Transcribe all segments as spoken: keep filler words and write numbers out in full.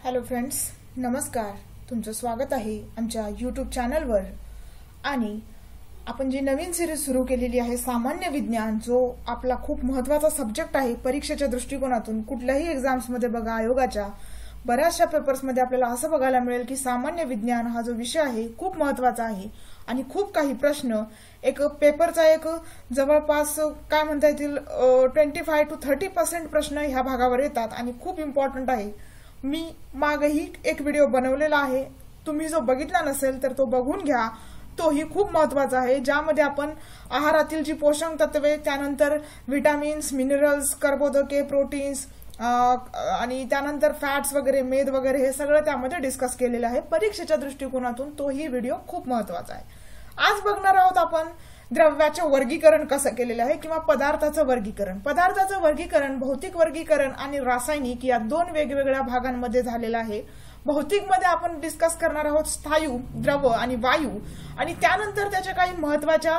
Hello friends, नमस्कार. तुमचं स्वागत आहे आमच्या यूट्यूब चॅनलवर. आणि आपण जी नवीन सिरीज सुरू केलेली आहे सामान्य विज्ञान, जो आपला खूप महत्त्वाचा सब्जेक्ट आहे परीक्षेच्या दृष्टिकोनातून. कुठल्याही एक्झाम्समध्ये बघा, आयोगाच्या बऱ्याचशा पेपर्समध्ये आपल्याला असं बघायला मिळेल की सामान्य विज्ञान हा जो विषय आहे खूप महत्त्वाचा आहे आणि खूप काही प्रश्न एक पेपरचा एक जवळपास काय म्हणता येतील twenty five to thirty percent प्रश्न ह्या भागावर येतात आणि खूप इम्पॉर्टंट आहे. मी मागही एक व्हिडिओ बनवलेला आहे, तुम्ही जो बघितला नसेल तर तो बघून घ्या. तोही खूप महत्वाचा आहे, ज्यामध्ये आपण आहारातील जी पोषक तत्वे, त्यानंतर विटामिन्स, मिनरल्स, कर्बोदके, प्रोटीन्स आणि त्यानंतर फॅट्स वगैरे, मेद वगैरे हे सगळं त्यामध्ये डिस्कस केलेलं आहे. परीक्षेच्या दृष्टिकोनातून तोही व्हिडिओ खूप महत्वाचा आहे. आज बघणार आहोत आपण द्रव्याचे वर्गीकरण कसं केलेलं आहे किंवा पदार्थाचं वर्गीकरण. पदार्थाचं वर्गीकरण भौतिक वर्गीकरण आणि रासायनिक या दोन वेगवेगळ्या भागांमध्ये झालेलं आहे. भौतिक मध्ये आपण डिस्कस करणार आहोत स्थायू, द्रव आणि वायू, आणि त्यानंतर त्याच्या काही महत्वाच्या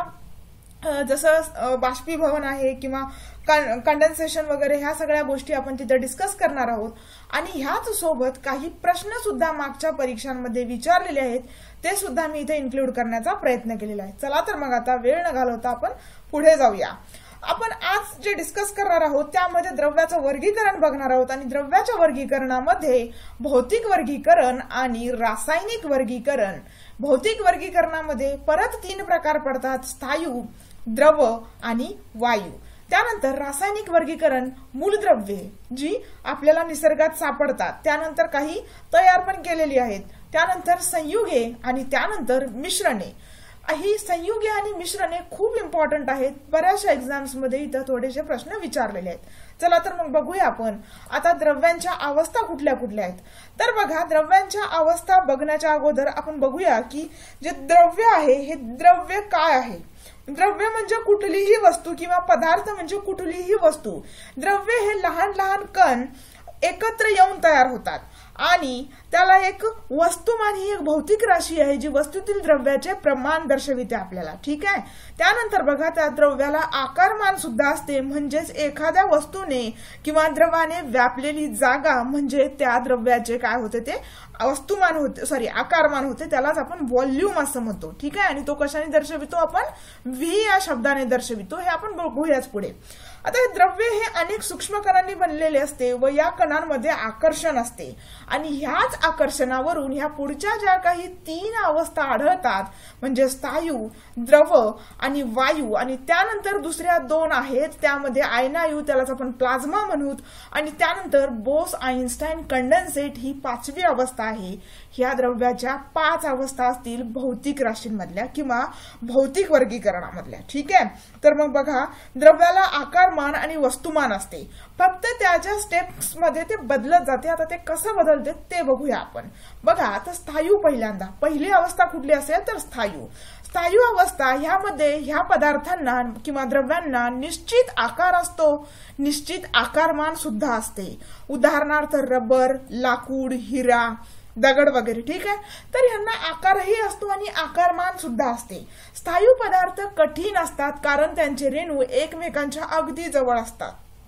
जसं बाष्पीभवन आहे किंवा कंडेन्सेशन वगैरे ह्या सगळ्या गोष्टी आपण तिथे डिस्कस करणार आहोत. आणि ह्याच सोबत काही प्रश्न सुद्धा मागच्या परीक्षांमध्ये विचारलेले आहेत, ते सुद्धा मी इथे इन्क्लूड करण्याचा प्रयत्न केलेला आहे. चला तर मग आता वेळ न घालवता आपण पुढे जाऊया. आपण आज जे डिस्कस करणार आहोत त्यामध्ये द्रव्याचं वर्गीकरण बघणार आहोत. आणि द्रव्याच्या वर्गीकरणामध्ये भौतिक वर्गीकरण आणि रासायनिक वर्गीकरण. भौतिक वर्गीकरणामध्ये परत तीन प्रकार पडतात: स्थायू, द्रव आणि वायू. त्यानंतर रासायनिक वर्गीकरण मूलद्रव्ये जी आपल्याला निसर्गात सापडतात, त्यानंतर काही तयार पण केलेली आहेत, त्यानंतर संयुगे आणि त्यानंतर मिश्रणे. ही संयुगे आणि मिश्रणे खूप इम्पॉर्टंट आहेत. बऱ्याचशा एक्झाम्स मध्ये इथं थोडेसे प्रश्न विचारलेले आहेत. चला तर मग बघूया आपण आता द्रव्यांच्या अवस्था कुठल्या कुठल्या आहेत. तर बघा, द्रव्यांच्या अवस्था बघण्याच्या अगोदर आपण बघूया की जे द्रव्य आहे हे द्रव्य काय आहे. द्रव्य म्हणजे कुठलीही वस्तू किंवा पदार्थ म्हणजे कुठलीही वस्तू. द्रव्य हे लहान लहान कण एकत्र येऊन तयार होतात आणि त्याला एक वस्तुमान ही एक भौतिक राशी आहे जी वस्तूतील द्रव्याचे प्रमाण दर्शविते आपल्याला. ठीक आहे. त्यानंतर बघा, त्या द्रव्याला आकारमान सुद्धा असते, म्हणजेच एखाद्या वस्तूने किंवा द्रवाने व्यापलेली जागा म्हणजे त्या द्रव्याचे काय होते ते वस्तुमान होते, सॉरी आकारमान होते, त्यालाच आपण व्हॉल्यूम असं म्हणतो. ठीक आहे. आणि तो कशाने दर्शवितो आपण? व्ही या शब्दाने दर्शवितो. हे आपण बघूयाच पुढे. आता हे द्रव्य हे अनेक सूक्ष्म कणांनी बनलेले असते व या कणांमध्ये आकर्षण असते आणि ह्याच आकर्षणावरून ह्या पुढच्या ज्या काही तीन अवस्था आढळतात म्हणजे स्थायू, द्रव आणि वायू, आणि त्यानंतर दुसऱ्या दोन आहेत त्यामध्ये आयनायू, त्यालाच आपण प्लाझ्मा म्हणूत, आणि त्यानंतर बोस आइन्स्टाईन कंडेन्सेट ही पाचवी अवस्था आहे. ह्या द्रव्याच्या पाच अवस्था असतील भौतिक राशींमधल्या किंवा भौतिक वर्गीकरणामधल्या. ठीक आहे. तर मग बघा, द्रव्याला आकारमान आणि वस्तुमान असते, फक्त त्याच्या स्टेप्स मध्ये ते बदलत जाते. आता ते कसं बदलते ते बघूया आपण. बघा, आता स्थायू पहिल्यांदा, पहिली अवस्था कुठली असेल तर स्थायू. स्थायू अवस्था ह्यामध्ये ह्या पदार्थांना किंवा द्रव्यांना निश्चित आकार असतो, निश्चित आकारमान सुद्धा असते. उदाहरणार्थ रबर, लाकूड, हिरा, दगड वगैरे. ठीक आहे. तर यांना आकारही असतो आणि आकारमान सुद्धा असते. स्थायू पदार्थ कठीण असतात कारण त्यांचे रेणू एकमेकांच्या अगदी जवळ असतात.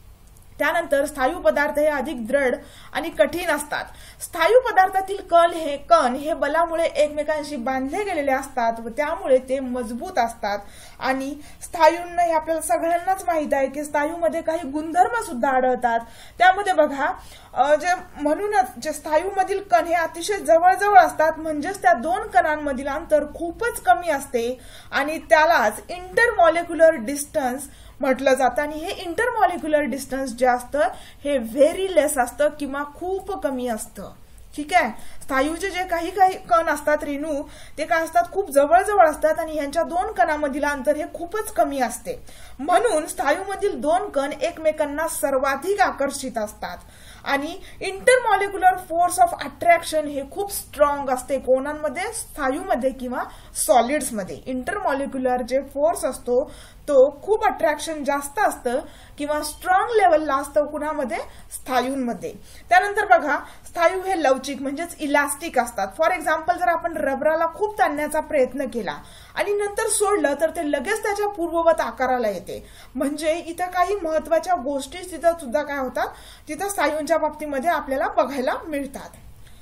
त्यानंतर स्थायू पदार्थ हे अधिक दृढ आणि कठीण असतात. स्थायू पदार्थातील कण हे कण हे बलामुळे एकमेकांशी बांधले गेलेले असतात व त्यामुळे ते मजबूत असतात. आणि स्थायूंना हे आपल्याला सगळ्यांनाच माहित आहे की स्थायूमध्ये काही गुणधर्म सुद्धा आढळतात. त्यामध्ये बघा, जे म्हणूनच जे स्थायूमधील कण हे अतिशय जवळजवळ असतात, म्हणजेच त्या दोन कणांमधील अंतर खूपच कमी असते आणि त्यालाच इंटरमॉलिक्युलर डिस्टन्स म्हटलं जातं. आणि हे इंटरमॉलिक्युलर डिस्टन्स जे असतं हे व्हेरी लेस असतं किंवा खूप कमी असतं. ठीक आहे. स्थायूचे जे काही काही कण असतात, रेणू, ते काय असतात, खूप जवळजवळ असतात आणि ह्यांच्या दोन कणांमधील अंतर हे खूपच कमी असते. म्हणून स्थायूमधील दोन कण एकमेकांना सर्वाधिक आकर्षित असतात. आणि इंटरमॉलिक्युलर फोर्स ऑफ अट्रॅक्शन हे खूप स्ट्रॉंग असते. कोणांमध्ये? स्थायूमध्ये किंवा सॉलिड्समध्ये. इंटरमॉलिक्युलर जे फोर्स असतो तो खूप अट्रॅक्शन जास्त असतं किंवा स्ट्रॉंग लेवलला असतं कुणामध्ये? स्थायूंमध्ये. त्यानंतर बघा, स्थायू हे लवचिक म्हणजेच इलास्टिक असतात. फॉर एक्झाम्पल, जर आपण रबराला खूप ताणण्याचा प्रयत्न केला आणि नंतर सोडलं तर ते लगेच त्याच्या पूर्ववत आकाराला येते. म्हणजे इथं काही महत्वाच्या गोष्टी तिथं सुद्धा काय होतात, तिथं स्थायूंच्या बाबतीमध्ये आपल्याला बघायला मिळतात.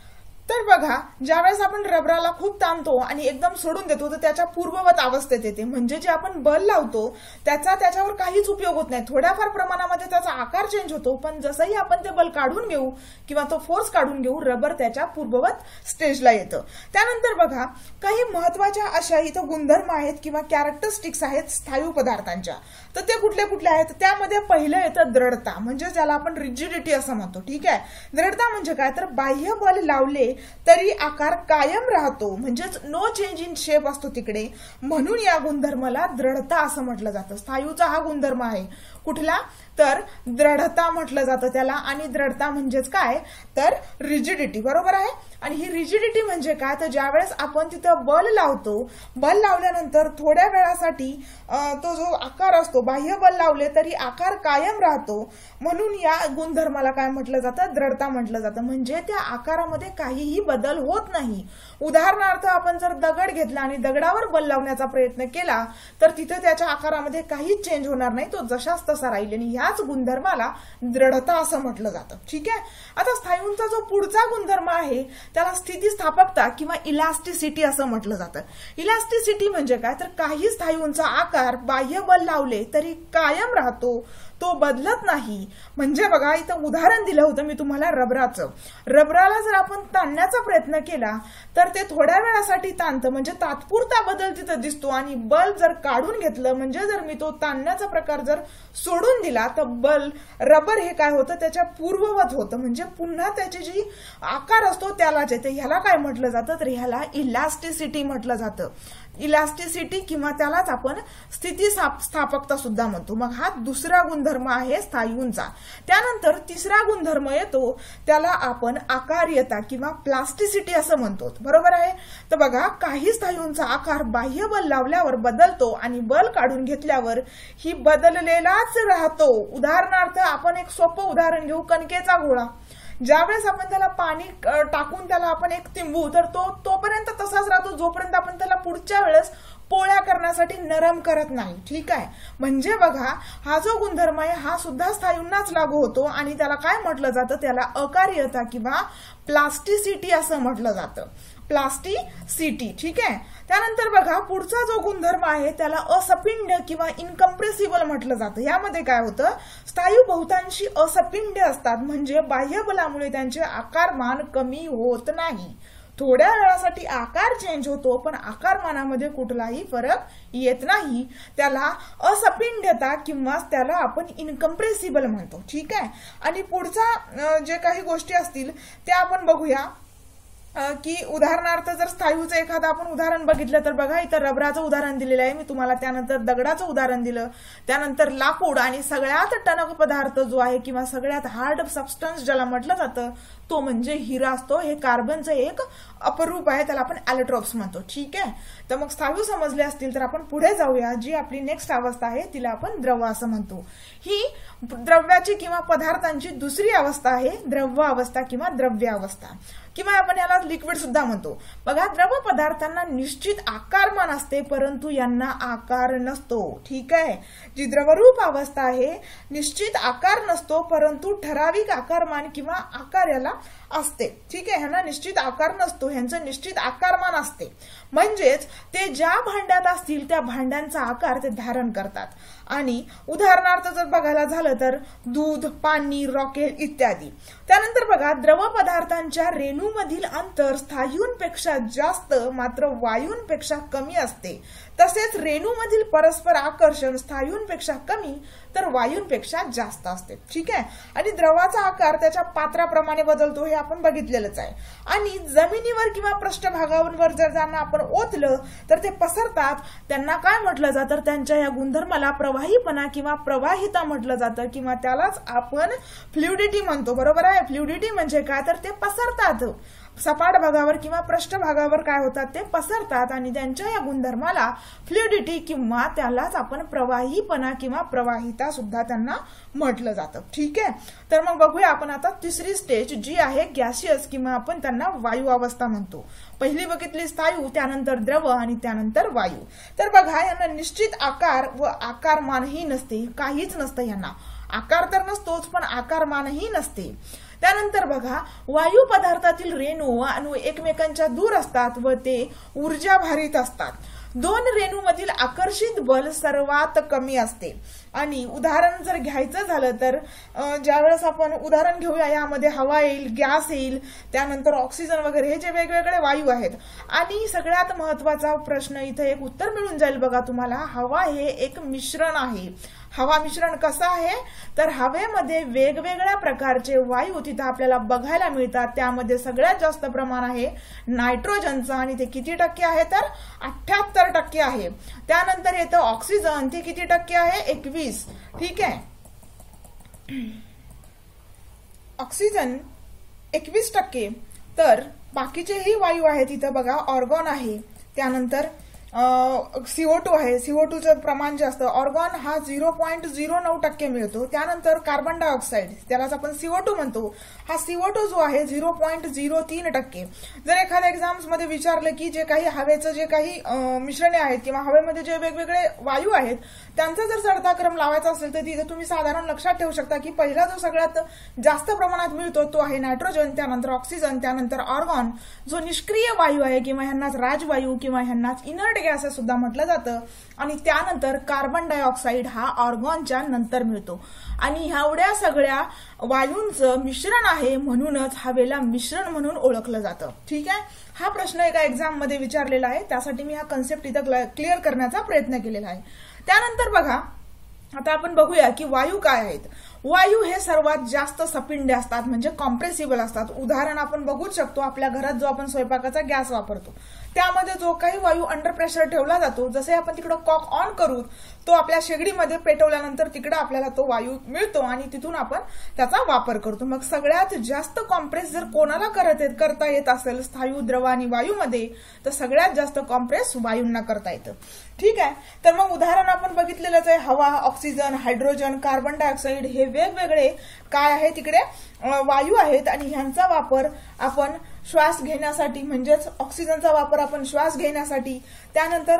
तर बघा, ज्यावेळेस आपण रबराला खूप ताणतो आणि एकदम सोडून देतो तर त्याच्या पूर्ववत अवस्थेत येते, म्हणजे जे आपण बल लावतो त्याचा त्याच्यावर काहीच उपयोग होत नाही. थोड्याफार प्रमाणामध्ये त्याचा आकार चेंज होतो, पण जसंही आपण ते बल काढून घेऊ किंवा तो फोर्स काढून घेऊ, रबर त्याच्या पूर्ववत स्टेजला येतं. त्यानंतर बघा, काही महत्वाच्या अशा इथं गुणधर्म आहेत किंवा कॅरेक्टरिस्टिक्स आहेत स्थायू पदार्थांच्या. तर ते कुठले कुठले आहेत? त्यामध्ये पहिलं येतं दृढता, म्हणजे ज्याला आपण रिजिडिटी असं म्हणतो. ठीक आहे, दृढता म्हणजे काय? तर बाह्य बल लावले तरी आकार कायम राहतो, म्हणजेच नो चेंज इन शेप असतो तिकडे, म्हणून या गुणधर्माला दृढता असं म्हटलं जातं. स्थायूचा हा गुणधर्म आहे. कुठला? तर दृढता म्हटलं जातं त्याला. आणि दृढता म्हणजेच काय? तर रिजिडिटी. बरोबर आहे. आणि ही रिजिडिटी म्हणजे काय? तर ज्यावेळेस आपण तिथं बल लावतो, बल लावल्यानंतर थोड्या वेळासाठी तो जो आकार असतो, बाह्य बल लावले तरी आकार कायम राहतो, म्हणून या गुणधर्माला काय म्हटलं जातं? दृढता म्हटलं जातं. म्हणजे त्या आकारामध्ये काहीही बदल होत नाही. उदाहरणार्थ, आपण जर दगड घेतला आणि दगडावर बल लावण्याचा प्रयत्न केला तर तिथे त्याच्या आकारामध्ये काहीच चेंज होणार नाही, तो जशाच तसा राहील. आणि ह्याच गुणधर्माला दृढता असं म्हटलं जातं. ठीक आहे. आता स्थायूंचा जो पुढचा गुणधर्म आहे त्याला स्थितिस्थापकता किंवा इलास्टिसिटी असं म्हटलं जातं. इलास्टिसिटी म्हणजे काय? तर काही स्थायूंचा आकार बाह्य बल लावले तरी कायम राहतो, तो बदलत नाही. म्हणजे बघा, इथं उदाहरण दिलं होतं मी तुम्हाला रबराचं. रबराला जर आपण ताणण्याचा प्रयत्न केला तर ते थोड्या वेळासाठी ताणतं, म्हणजे तात्पुरता बदल तिथं दिसतो. आणि बल जर काढून घेतलं, म्हणजे जर मी तो ताणण्याचा प्रकार जर सोडून दिला तर बल रबर हे काय होतं? त्याच्या पूर्ववत होतं, म्हणजे पुन्हा त्याची जी आकार असतो त्यालाच येते. ह्याला काय म्हटलं जातं? तर ह्याला इलास्टिसिटी म्हटलं जातं. इलास्टिसिटी किंवा त्यालाच आपण स्थितिस्थापकता सुद्धा म्हणतो. मग हा दुसरा गुणधर्म आहे स्थायूंचा. त्यानंतर तिसरा गुणधर्म येतो, त्याला आपण आकार्यता किंवा प्लास्टिसिटी असं म्हणतो. बरोबर आहे. तर बघा, काही स्थायूंचा आकार बाह्य बल लावल्यावर बदलतो आणि बल काढून घेतल्यावर ही बदललेलाच राहतो. उदाहरणार्थ, आपण एक सोपं उदाहरण घेऊ, कणकेचा गोळा. ज्यावेळेस आपण त्याला पाणी टाकून त्याला आपण एक तिंबू तर तो तोपर्यंत तसाच राहतो, जोपर्यंत आपण त्याला पुढच्या वेळेस पोळ्या करण्यासाठी नरम करत नाही. ठीक आहे. म्हणजे बघा, हा जो गुणधर्म आहे हा सुद्धा स्थायूंनाच लागू होतो आणि त्याला काय म्हटलं जातं? त्याला अकार्यता किंवा प्लास्टिसिटी असं म्हटलं जातं. प्लास्टिसिटी. ठीक आहे. त्यानंतर बघा, पुढचा जो गुणधर्म आहे त्याला असपिंड किंवा इनकम्प्रेसिबल म्हटलं जातं. यामध्ये काय होतं? स्थायू बहुतांशी असपिंड असतात, म्हणजे बाह्य बलामुळे त्यांचे आकारमान कमी होत नाही. थोड्या वेळासाठी आकार चेंज होतो, पण आकारमानामध्ये कुठलाही फरक येत नाही. त्याला असपिंडता किंवा त्याला आपण इनकम्प्रेसिबल म्हणतो. ठीक आहे. आणि पुढचा जे काही गोष्टी असतील त्या आपण बघूया. की उदाहरणार्थ, जर स्थायूचं एखादं आपण उदाहरण बघितलं तर बघा, इथं रबराचं उदाहरण दिलेलं आहे मी तुम्हाला. त्यानंतर दगडाचं उदाहरण दिलं, त्यानंतर लाकूड, आणि सगळ्यात टणक पदार्थ जो आहे किंवा सगळ्यात हार्ड सबस्टन्स ज्याला म्हटलं जातं तो म्हणजे हिरा असतो. हे कार्बनचं एक अपरूप आहे, त्याला आपण ॲलोट्रोप्स म्हणतो. ठीक आहे. तर मग स्थायू समजले असतील तर आपण पुढे जाऊया. जी आपली नेक्स्ट अवस्था आहे तिला आपण द्रव असं म्हणतो. ही द्रव्याची किंवा पदार्थांची दुसरी अवस्था आहे, द्रव्य अवस्था किंवा द्रव्य अवस्था, किंवा आपण याला लिक्विड सुद्धा म्हणतो. बघा, द्रव पदार्थांना निश्चित आकारमान असते, परंतु यांना आकार नसतो. ठीक आहे. जी द्रवरूप अवस्था आहे, निश्चित आकार नसतो, परंतु ठराविक आकारमान किंवा आकार याला असते. ठीक आहे. ह्यांना निश्चित आकार नसतो, ह्यांचं निश्चित आकारमान असते. म्हणजेच ते ज्या भांड्यात असतील त्या भांड्यांचा आकार ते धारण करतात. आणि उदाहरणार्थ जर बघायला झालं तर दूध, पाणी, रॉकेल इत्यादी. त्यानंतर बघा, द्रव पदार्थांच्या रेणूमधील अंतर स्थायूंपेक्षा जास्त मात्र वायूंपेक्षा कमी असते. तसेच रेणूमधील परस्पर आकर्षण स्थायूंपेक्षा कमी तर वायूंपेक्षा जास्त असते. ठीक आहे. आणि द्रवाचा आकार त्याच्या पात्राप्रमाणे बदलतो, हे आपण बघितलेलंच आहे. आणि जमिनीवर किंवा पृष्ठभागावर जर त्यांना आपण ओतलं तर ते पसरतात. त्यांना काय म्हटलं जातं? त्यांच्या या गुणधर्माला प्रवाहीपणा किंवा प्रवाहिता म्हटलं जातं, किंवा त्यालाच आपण फ्लुइडिटी म्हणतो. बरोबर आहे. फ्लुइडिटी म्हणजे काय? तर ते पसरतात. सपाट भागावर किंवा पृष्ठभागावर काय होतात? ते पसरतात. आणि त्यांच्या या गुणधर्माला फ्लुइडिटी किंवा त्यालाच आपण प्रवाहीपणा किंवा प्रवाहिता सुद्धा त्यांना म्हटलं जातं. ठीक आहे. तर मग बघूया आपण आता तिसरी स्टेज, जी आहे गॅसियस किंवा आपण त्यांना वायू अवस्था म्हणतो. पहिली बघितली स्थायू, त्यानंतर द्रव आणि त्यानंतर वायू. तर बघा, यांना निश्चित आकार व आकारमानही नसते, काहीच नसतं यांना. आकार तर नसतोच, पण आकारमानही नसते. त्यानंतर बघा, वायू पदार्थातील रेणू व अणू एकमेकांच्या दूर असतात व ते ऊर्जाभारित असतात. दोन रेणूमधील आकर्षित बल सर्वात कमी असते. आणि उदाहरण जर घ्यायचं झालं तर ज्यावेळेस आपण उदाहरण घेऊया, यामध्ये हवा येईल, गॅस येईल, त्यानंतर ऑक्सिजन वगैरे हे जे वेगवेगळे वायू आहेत. आणि सगळ्यात महत्वाचा प्रश्न इथे एक उत्तर मिळून जाईल बघा तुम्हाला. हवा हे एक मिश्रण आहे. हवा मिश्रण कसं आहे तर हवेमध्ये वेगवेगळ्या प्रकारचे वायू तिथं आपल्याला बघायला मिळतात. त्यामध्ये सगळ्यात जास्त प्रमाण आहे नायट्रोजनचं आणि ते किती टक्के आहे तर अठ्ठ्याहत्तर टक्के आहे. त्यानंतर येतं ऑक्सिजन, ते किती टक्के आहे एकवीस. ठीक आहे, ऑक्सिजन एकवीस टक्के. तर बाकीचेही वायू आहेत इथं बघा, ऑर्गॉन आहे, त्यानंतर सीओ टू आहे. सीओ टूचं प्रमाण जास्त, ऑर्गॉन हा झिरो पॉईंट झिरो नऊ टक्के मिळतो. त्यानंतर कार्बन डायऑक्साईड, त्यालाच आपण सीओ टू म्हणतो, हा सीओ टू जो आहे झिरो पॉईंट झिरो तीन टक्के. जर एखाद्या एक्झाम्स मध्ये विचारलं की जे काही हवेचं जे काही मिश्रणे आहेत किंवा हवेमध्ये जे वेगवेगळे वायू आहेत त्यांचा जर चढताक्रम लावायचा असेल तर तिथे तुम्ही साधारण लक्षात ठेवू शकता की पहिला जो सगळ्यात जास्त प्रमाणात मिळतो तो आहे नायट्रोजन, त्यानंतर ऑक्सिजन, त्यानंतर ऑर्गॉन जो निष्क्रिय वायू आहे किंवा ह्यांनाच राजवायू किंवा ह्यांनाच इनर्ट गॅस सुद्धा म्हटलं जातं. आणि त्यानंतर कार्बन डायऑक्साईड हा ऑर्गॉनच्या नंतर मिळतो. आणि एवढ्या सगळ्या वायूंचं मिश्रण आहे म्हणूनच हवेला मिश्रण म्हणून ओळखलं जातं. ठीक आहे, हा प्रश्न एका एक्झाम मध्ये विचारलेला आहे, त्यासाठी मी हा कन्सेप्ट इथं क्लिअर करण्याचा प्रयत्न केलेला आहे. त्यानंतर बघा, आता आपण बघूया की वायू काय आहेत. वायू हे सर्वात जास्त सपिंडे असतात, म्हणजे कॉम्प्रेसिबल असतात. उदाहरण आपण बघूच शकतो, आपल्या घरात जो आपण स्वयंपाकाचा गॅस वापरतो त्यामध्ये जो काही वायू अंडर प्रेशर ठेवला जातो, जसे आपण तिकडं कॉक ऑन करू तो आपल्या शेगडीमध्ये पेटवल्यानंतर तिकडं आपल्याला तो वायू मिळतो आणि तिथून आपण त्याचा वापर करतो. मग सगळ्यात जास्त कॉम्प्रेस जर कोणाला करता येत असेल स्थायू, द्रव आणि वायूमध्ये, तर सगळ्यात जास्त कॉम्प्रेस वायूंना करता येतं. ठीक आहे, तर मग उदाहरण आपण बघितलेलंच आहे, हवा, ऑक्सिजन, हायड्रोजन, कार्बन डायऑक्साईड हे वेगवेगळे काय आहे तिकडे वायू आहेत. आणि ह्यांचा वापर आपण श्वास घेण्यासाठी, म्हणजेच ऑक्सिजनचा वापर आपण श्वास घेण्यासाठी, त्यानंतर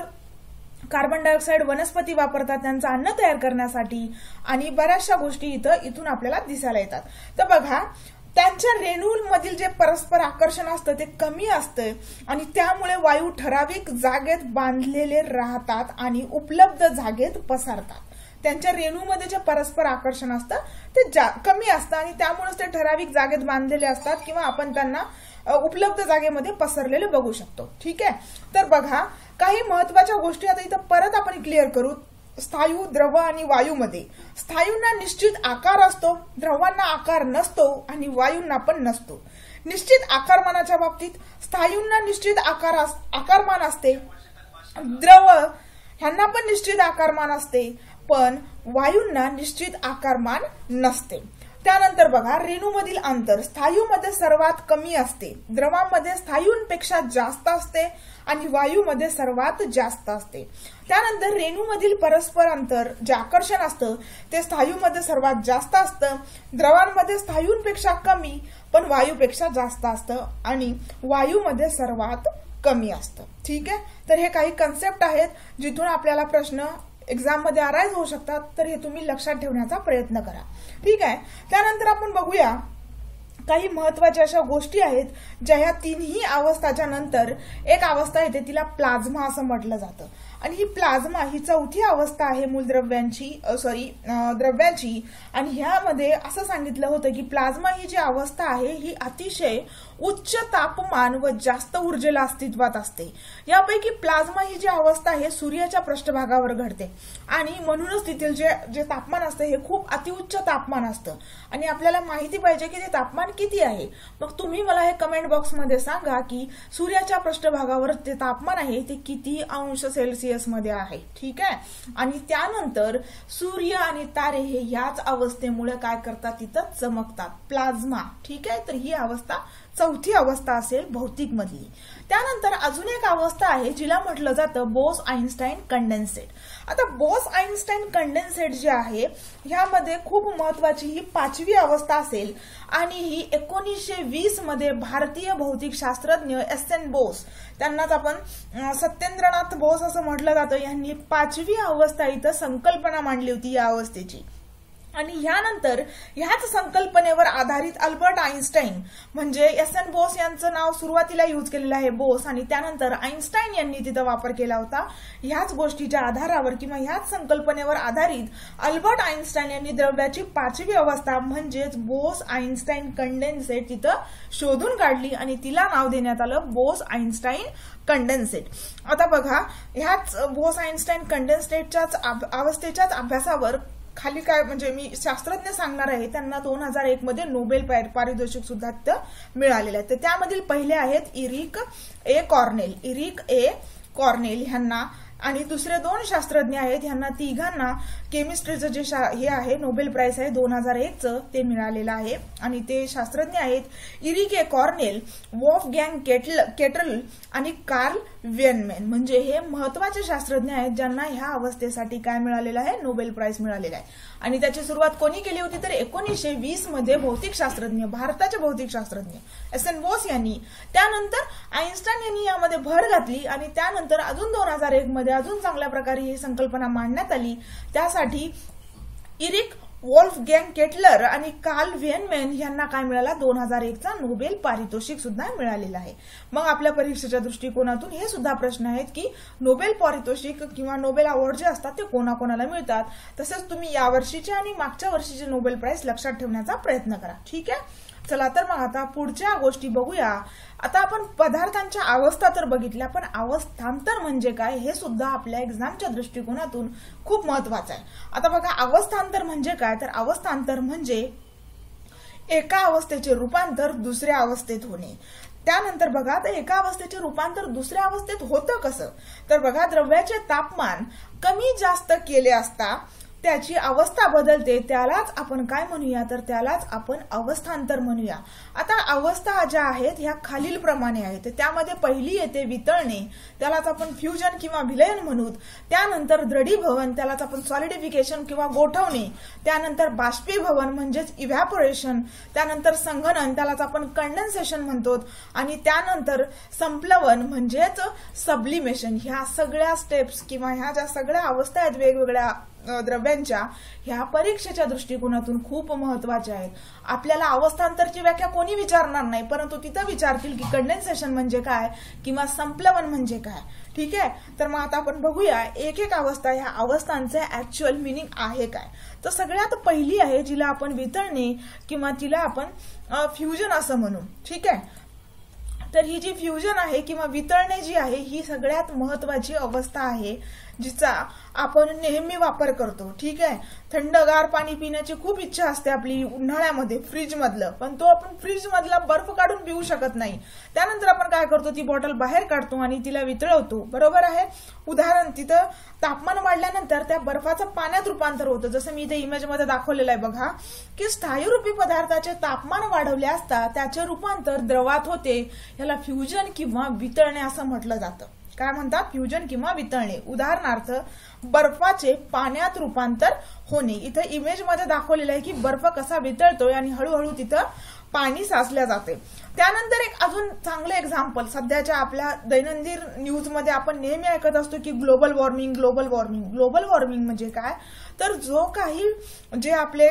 कार्बन डायऑक्साईड वनस्पती वापरतात त्यांचं अन्न तयार करण्यासाठी, आणि बऱ्याचशा गोष्टी इथं इथून आपल्याला दिसायला येतात. तर बघा, त्यांच्या रेणूंमधील जे परस्पर आकर्षण असतं ते कमी असतं आणि त्यामुळे वायू ठराविक जागेत बांधलेले राहतात आणि उपलब्ध जागेत पसरतात. त्यांच्या रेणूमध्ये जे परस्पर आकर्षण असतं ते कमी असतं आणि त्यामुळेच ते ठराविक जागेत बांधलेले असतात किंवा आपण त्यांना उपलब्ध जागेमध्ये पसरलेले बघू शकतो. ठीक आहे, तर बघा काही महत्वाच्या गोष्टी आता इथं परत आपण क्लिअर करू. स्थायू, द्रव आणि वायूमध्ये स्थायूंना निश्चित आकार असतो, द्रवांना आकार नसतो आणि वायूंना पण नसतो. निश्चित आकारमानाच्या बाबतीत स्थायूंना निश्चित आकार आकारमान असते, द्रव ह्यांना पण निश्चित आकारमान असते, पण वायूंना निश्चित आकारमान नसते. त्यानंतर बघा, रेणूमधील अंतर स्थायूमध्ये सर्वात कमी असते, द्रवांमध्ये स्थायूंपेक्षा जास्त असते आणि वायूमध्ये सर्वात जास्त असते. त्यानंतर रेणूमधील परस्पर अंतर जे आकर्षण असतं ते स्थायूमध्ये सर्वात जास्त असतं, द्रवांमध्ये स्थायूंपेक्षा कमी पण वायूपेक्षा जास्त असतं आणि वायूमध्ये सर्वात कमी असतं. ठीक आहे, तर हे काही कन्सेप्ट आहेत जिथून आपल्याला प्रश्न एक्झाम मध्ये अराईज होऊ शकतात, तर हे तुम्ही लक्षात ठेवण्याचा प्रयत्न करा. ठीक आहे, त्यानंतर आपण बघूया काही महत्वाच्या अशा गोष्टी आहेत ज्या ह्या तिन्ही अवस्थाच्या नंतर एक अवस्था येते, तिला प्लाझ्मा असं म्हटलं जातं. आणि ही प्लाझ्मा ही चौथी अवस्था आहे मूलद्रव्यांची सॉरी द्रव्याची. आणि ह्यामध्ये असं सांगितलं होतं की प्लाझ्मा ही जी अवस्था आहे ही अतिशय उच्च तापमान व जास्त ऊर्जेला अस्तित्वात असते. यापैकी प्लाझ्मा ही जी अवस्था आहे सूर्याच्या पृष्ठभागावर घडते आणि म्हणूनच तिथील जे जे तापमान असतं हे खूप अतिउच्च तापमान असतं. आणि आपल्याला माहिती पाहिजे की ते तापमान किती आहे. मग तुम्ही मला हे कमेंट बॉक्समध्ये सांगा की सूर्याच्या पृष्ठभागावर जे तापमान आहे ते किती अंश सेल्सिअस मध्ये आहे. ठीक आहे, आणि त्यानंतर सूर्य आणि तारे हे याच अवस्थेमुळे काय करतात, तिथं चमकतात, प्लाझ्मा. ठीक आहे, तर ही अवस्था चौथी अवस्था असेल भौतिक मधली. त्यानंतर अजून एक अवस्था आहे जिला म्हटलं जातं बोस आइन्स्टाईन कंडेन्सेट. आता बोस आइन्स्टाईन कंडेन्सेट जे आहे ह्यामध्ये खूप महत्वाची ही पाचवी अवस्था असेल आणि ही एकोणीसशे वीस मध्ये भारतीय भौतिक शास्त्रज्ञ एस एन बोस, त्यांनाच आपण सत्येंद्रनाथ बोस असं म्हटलं जातं, यांनी पाचवी अवस्था इथं संकल्पना मांडली होती या अवस्थेची. आणि ह्यानंतर ह्याच संकल्पनेवर आधारित अल्बर्ट आइन्स्टाईन म्हणजे एस एन बोस यांचं नाव सुरुवातीला यूज केलेलं आहे बोस, आणि त्यानंतर आइन्स्टाईन यांनी तिथं वापर केला होता. ह्याच गोष्टीच्या आधारावर किंवा ह्याच संकल्पनेवर आधारित अल्बर्ट आइन्स्टाईन यांनी द्रव्याची पाचवी अवस्था म्हणजेच बोस आइन्स्टाईन कंडेन्सेट तिथं शोधून काढली आणि तिला नाव देण्यात आलं बोस आइन्स्टाईन कंडेन्सेट. आता बघा, ह्याच बोस आइन्स्टाईन कंडेन्सेटच्याच अवस्थेच्याच अभ्यासावर खाली काय म्हणजे मी शास्त्रज्ञ सांगणार आहे, त्यांना दोन हजार एक मध्ये नोबेल पारितोषिक सुद्धा मिळालेलं आहे. तर त्यामधील पहिले आहेत Eric A Cornell. Eric A Cornell ह्यांना आणि दुसरे दोन शास्त्रज्ञ आहेत, ह्यांना तिघांना केमिस्ट्रीचं जे हे आहे नोबेल प्राइज आहे दोन हजार एकचं ते मिळालेलं आहे. आणि ते शास्त्रज्ञ आहेत Eric A Cornell, Wolfgang Ketterle Ketterle आणि कार्ल वेनमॅन. म्हणजे हे महत्वाचे शास्त्रज्ञ आहेत ज्यांना ह्या अवस्थेसाठी काय मिळालेलं आहे, नोबेल प्राइज मिळालेलं आहे. आणि त्याची सुरुवात कोणी केली होती तर एकोणीसशे वीस मध्ये भौतिकशास्त्रज्ञ, भारताचे भौतिकशास्त्रज्ञ एस एन बोस यांनी. त्यानंतर आइन्स्टाईन यांनी यामध्ये भर घातली आणि त्यानंतर अजून दोन हजार एक मध्ये अजून चांगल्या प्रकारे ही संकल्पना मांडण्यात आली. त्यासाठी इरिक वॉल्फगँग केटलर आणि कार्ल वेनमॅन यांना काय मिळाला, दोन हजार एकचा नोबेल पारितोषिक सुद्धा मिळालेलं आहे. मग आपल्या परीक्षेच्या दृष्टिकोनातून हे सुद्धा प्रश्न आहेत की नोबेल पारितोषिक किंवा नोबेल अवॉर्ड जे असतात ते कोणाकोणाला मिळतात. तसंच तुम्ही यावर्षीचे आणि मागच्या वर्षीचे नोबेल प्राइज लक्षात ठेवण्याचा प्रयत्न करा. ठीक आहे, चला तर मग आता पुढच्या गोष्टी बघूया. आता आपण पदार्थांच्या अवस्था तर बघितल्या, पण अवस्थांतर म्हणजे काय हे सुद्धा आपल्या एक्झामच्या दृष्टिकोनातून खूप महत्वाचं आहे. आता बघा, अवस्थांतर म्हणजे काय तर अवस्थांतर म्हणजे एका अवस्थेचे रूपांतर दुसऱ्या अवस्थेत होणे. त्यानंतर बघा, तर एका अवस्थेचे रूपांतर दुसऱ्या अवस्थेत होतं कसं तर बघा, द्रव्याचे तापमान कमी जास्त केले असता त्याची अवस्था बदलते, त्यालाच आपण काय म्हणूया तर त्यालाच आपण अवस्थांतर म्हणूया. आता अवस्था ज्या आहेत ह्या खालील प्रमाणे आहेत. त्यामध्ये पहिली येते वितळणे, त्यालाच आपण फ्युजन किंवा विलयन म्हणू. त्यानंतर द्रढीभवन, त्यालाच आपण सॉलिडिफिकेशन किंवा गोठवणे. त्यानंतर बाष्पीभवन म्हणजेच इव्हॅपोरेशन. त्यानंतर संघनन, त्यालाच आपण कंडेन्सेशन म्हणतो. आणि त्यानंतर संप्लवन म्हणजेच सब्लिमेशन. ह्या सगळ्या स्टेप्स किंवा ह्या ज्या सगळ्या अवस्था आहेत वेगवेगळ्या द्रव्यांच्या, ह्या परीक्षेच्या दृष्टिकोनातून खूप महत्वाच्या आहेत. आपल्याला अवस्थांतरची व्याख्या कोणी विचारणार नाही, परंतु तिथं विचारतील की कंडेन्सेशन म्हणजे काय किंवा संप्लवन म्हणजे काय. ठीक आहे, तर मग आता आपण बघूया एक एक अवस्था, ह्या अवस्थांचे ऍक्च्युअल मिनिंग आहे काय. तर सगळ्यात पहिली आहे जिला आपण वितळणे किंवा तिला आपण फ्युजन असं म्हणू. ठीक आहे, तर ही जी फ्युजन आहे किंवा वितळणे जी आहे ही सगळ्यात महत्वाची अवस्था आहे जिचा आपण नेहमी वापर करतो. ठीक आहे, थंडगार पाणी पिण्याची खूप इच्छा असते आपली उन्हाळ्यामध्ये फ्रीज मधलं, पण तो आपण फ्रीज मधला बर्फ काढून पिऊ शकत नाही. त्यानंतर आपण काय करतो, ती बॉटल बाहेर काढतो आणि तिला वितळवतो. बरोबर आहे. उदाहरण, तिथं तापमान वाढल्यानंतर त्या बर्फाचं पाण्यात रूपांतर होतं. जसं मी इथे इमेज मध्ये दाखवलेलं आहे बघा, की स्थायीरूपी पदार्थाचे तापमान वाढवले असता त्याचे रूपांतर द्रवात होते. याला फ्युजन किंवा वितळणे असं म्हटलं जातं. काय म्हणतात, फ्युजन किंवा वितळणे. उदाहरणार्थ, बर्फाचे पाण्यात रूपांतर होणे. इथं इमेज मध्ये दाखवलेलं आहे की बर्फ कसा वितळतोय आणि हळूहळू तिथं पाणी साचल्या जाते. त्यानंतर एक अजून चांगलं एक्झाम्पल, सध्याच्या आपल्या दैनंदिन न्यूज मध्ये आपण नेहमी ऐकत असतो की global warming global warming global warming म्हणजे काय तर जो काही जे आपले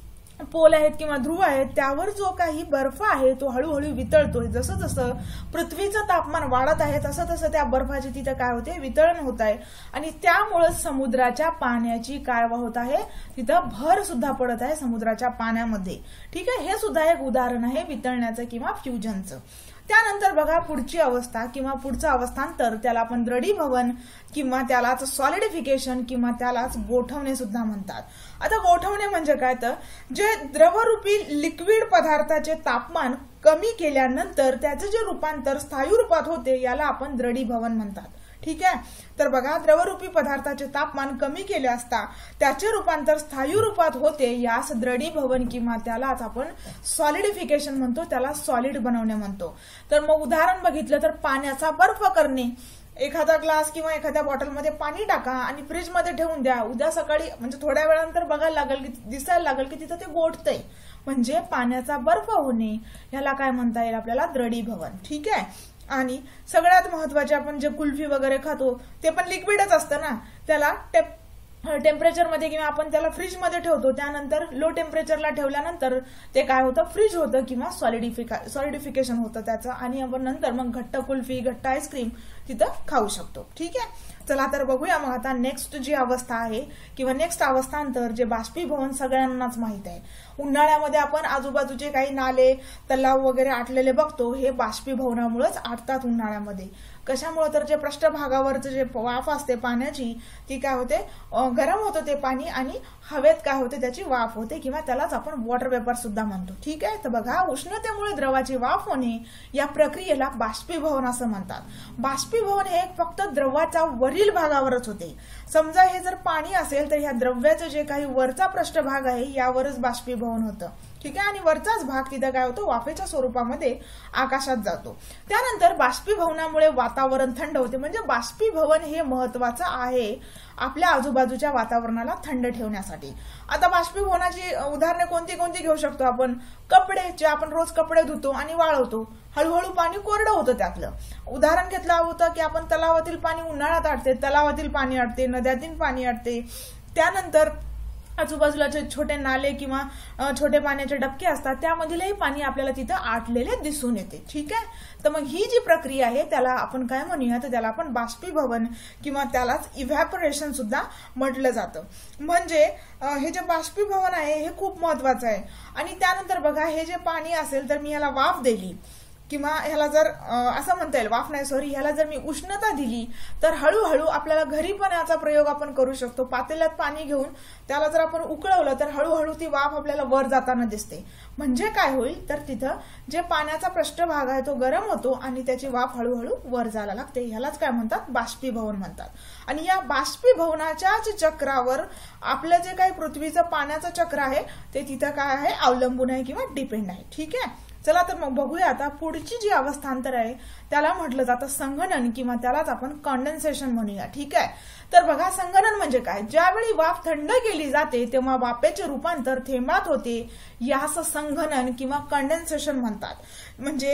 पोल आहेत किंवा ध्रुव आहेत त्यावर जो काही बर्फ आहे तो हळूहळू वितळतोय. जसं जसं पृथ्वीचं तापमान वाढत आहे तसं तसं त्या बर्फाची तिथं काय होते, वितळण होत आहे. आणि त्यामुळे समुद्राच्या पाण्याची काय होत आहे, तिथं भर सुद्धा पडत आहे समुद्राच्या पाण्यामध्ये. ठीक आहे, हे सुद्धा एक उदाहरण आहे वितळण्याचं किंवा फ्युजनचं. त्यानंतर बघा, पुढची अवस्था किंवा पुढचं अवस्थांतर त्याला आपण द्रढीभवन किंवा त्यालाच सॉलिडिफिकेशन किंवा त्यालाच गोठवणे सुद्धा म्हणतात. आता गोठवणे म्हणजे काय तर जे द्रवरूपी लिक्विड पदार्थाचे तापमान कमी केल्यानंतर त्याचे जे रूपांतर स्थायू रूपात होते याला आपण द्रढीभवन म्हणतात. ठीक आहे, तर बघा, द्रवरूपी पदार्थाचे तापमान कमी केले असता त्याचे रूपांतर स्थायू रूपात होते यास द्रढीभवन किंवा त्यालाच आपण सॉलिडिफिकेशन म्हणतो, त्याला सॉलिड बनवणे म्हणतो. तर मग उदाहरण बघितलं तर पाण्याचा बर्फ करणे. एखादा ग्लास किंवा एखाद्या बॉटलमध्ये पाणी टाका आणि फ्रीज मध्ये ठेवून द्या. उद्या सकाळी म्हणजे थोड्या वेळानंतर बघायला लागेल की दिसायला लागेल की तिथं ते गोठतंय, म्हणजे पाण्याचा बर्फ होणे. याला काय म्हणता येईल आपल्याला, द्रढीभवन. ठीक आहे, आणि सगळ्यात महत्वाचे आपण जे कुल्फी वगैरे खातो ते पण लिक्विडच असतं ना, त्याला टेम्परेचरमध्ये किंवा आपण त्याला फ्रीजमध्ये ठेवतो, त्यानंतर लो टेम्परेचरला ठेवल्यानंतर ते काय होतं, फ्रीज होतं किंवा सॉलिडिफिका सॉलिडिफिकेशन होतं त्याचं, आणि आपण नंतर मग घट्ट कुल्फी, घट्ट आईस्क्रीम तिथं खाऊ शकतो. ठीक आहे, चला तर बघूया मग आता नेक्स्ट जी अवस्था आहे किंवा नेक्स्ट अवस्थांतर जे बाष्पीभवन सगळ्यांनाच माहित आहे. उन्हाळ्यामध्ये आपण आजूबाजूचे काही नाले, तलाव वगैरे आटलेले बघतो, हे बाष्पीभवनामुळेच आटतात उन्हाळ्यामध्ये. कशामुळे तर जे पृष्ठभागावरचं जे वाफ असते पाण्याची ती काय होते, गरम होतं ते पाणी आणि हवेत काय होते, त्याची वाफ होते किंवा त्यालाच आपण वॉटर वेपर सुद्धा म्हणतो. ठीक आहे, तर बघा उष्णतेमुळे द्रवाची वाफ होणे या प्रक्रियेला बाष्पीभवन असं म्हणतात. बाष्पीभवन हे फक्त द्रवाच्या वरील भागावरच होते. समजा हे जर पाणी असेल तर ह्या द्रव्याचं जे काही वरचा पृष्ठभाग आहे यावरच बाष्पीभवन होतं. ठीक आहे, आणि वरचाच भाग तिथं काय होतो, वाफेच्या स्वरूपामध्ये आकाशात जातो. त्यानंतर बाष्पीभवनामुळे वातावरण थंड होते. म्हणजे बाष्पीभवन हे महत्वाचं आहे आपल्या आजूबाजूच्या वातावरणाला थंड ठेवण्यासाठी. आता बाष्पीभवनाची उदाहरणे कोणती कोणती घेऊ शकतो आपण, कपडे जे आपण रोज कपडे धुतो आणि वाळवतो, हळूहळू पाणी कोरडं होतं. त्यातलं उदाहरण घेतलं होतं की आपण तलावातील पाणी उन्हाळ्यात आटते, तलावातील पाणी आटते, नद्यातील पाणी आटते. त्यानंतर आजूबाजूला छोटे नाले किंवा छोटे पाण्याचे डबके असतात त्यामधीलही पाणी आपल्याला तिथं आटलेले दिसून येते. ठीक आहे, तर मग ही जी प्रक्रिया आहे त्याला आपण काय म्हणूया, तर त्याला आपण बाष्पीभवन किंवा त्यालाच इव्हॅपोरेशन सुद्धा म्हटलं जातं. म्हणजे हे जे बाष्पीभवन आहे हे खूप महत्वाचं आहे. आणि त्यानंतर बघा हे जे पाणी असेल तर मी याला वाफ दिली किंवा ह्याला जर असं म्हणता येईल, वाफ नाही सॉरी, ह्याला जर मी उष्णता दिली तर हळूहळू आपल्याला घरी पण याचा प्रयोग आपण करू शकतो. पातेल्यात पाणी घेऊन त्याला जर आपण उकळवलं तर हळूहळू ती वाफ आपल्याला वर जाताना दिसते. म्हणजे काय होईल तर तिथं जे पाण्याचा पृष्ठभाग आहे तो गरम होतो आणि त्याची वाफ हळूहळू वर जायला लागते. ह्यालाच काय म्हणतात, बाष्पीभवन म्हणतात. आणि या बाष्पीभवनाच्याच चक्रावर आपलं जे काही पृथ्वीचं पाण्याचं चक्र आहे ते तिथं काय आहे, अवलंबून आहे किंवा डिपेंड आहे. ठीक आहे, चला तर मग बघूया आता पुढची जी अवस्थांतर आहे त्याला म्हटलं जातं संघनन किंवा त्यालाच आपण कंडेन्सेशन म्हणूया. ठीक आहे, तर बघा संघनन म्हणजे काय, ज्यावेळी वाफ थंड केली जाते तेव्हा वाफेचे रूपांतर थेंबात होते, यास संघनन किंवा कंडेन्सेशन म्हणतात. म्हणजे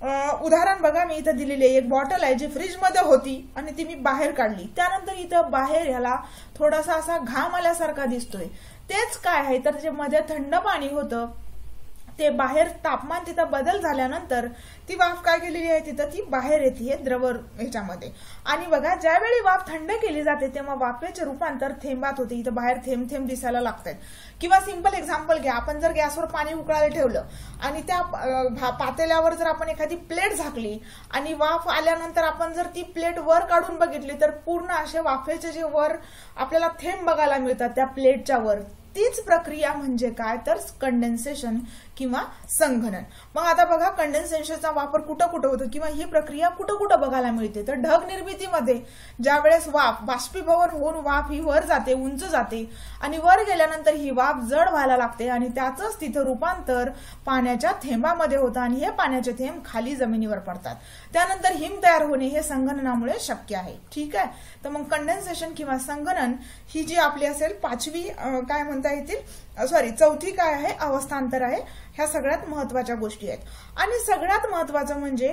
उदाहरण बघा, मी इथं दिलेली एक बॉटल आहे जी फ्रीजमध्ये होती आणि ती मी बाहेर काढली, त्यानंतर इथं बाहेर ह्याला थोडासा असा घाम आल्यासारखा दिसतोय. तेच काय आहे तर जे मध्ये थंड पाणी होतं ते बाहेर तापमान तिथं बदल झाल्यानंतर ती वाफ काय केलेली आहे तिथं ती बाहेर येते द्रव ह्याच्यामध्ये. आणि बघा ज्यावेळी वाफ थंड केली जाते तेव्हा वाफेचे रूपांतर थेंबात होते. इथं बाहेर थेंब थेंब दिसायला लागतात. किंवा सिंपल एक्झाम्पल घ्या, आपण जर गॅसवर पाणी उकळायला ठेवलं आणि त्या पातेल्यावर जर आपण एखादी प्लेट झाकली आणि वाफ आल्यानंतर आपण जर ती प्लेट वर काढून बघितली तर पूर्ण असे वाफेचे जे वर आपल्याला थेंब बघायला मिळतात त्या प्लेटच्या वर. तीच प्रक्रिया म्हणजे काय तर कंडेन्सेशन किंवा संघनन. मग आता बघा कंडेन्सेशनचा वापर कुठं कुठं होतो किंवा ही प्रक्रिया कुठं कुठं बघायला मिळते तर ढग निर्मितीमध्ये. ज्या वेळेस वाफ बाष्पीभवन होऊन वाफ ही वर जाते, उंच जाते आणि वर गेल्यानंतर ही वाफ जड व्हायला लागते आणि त्याचंच तिथं रूपांतर पाण्याच्या थेंबामध्ये होतं आणि हे पाण्याचे थेंब खाली जमिनीवर पडतात. त्यानंतर हिम तयार होणे हे संघननामुळे शक्य आहे. ठीक आहे, तर मग कंडेन्सेशन किंवा संघनन ही जी आपली असेल पाचवी काय म्हणता येतील सॉरी चौथी काय आहे अवस्थांतर आहे. ह्या सगळ्यात महत्वाच्या गोष्टी आहेत. आणि सगळ्यात महत्वाचं म्हणजे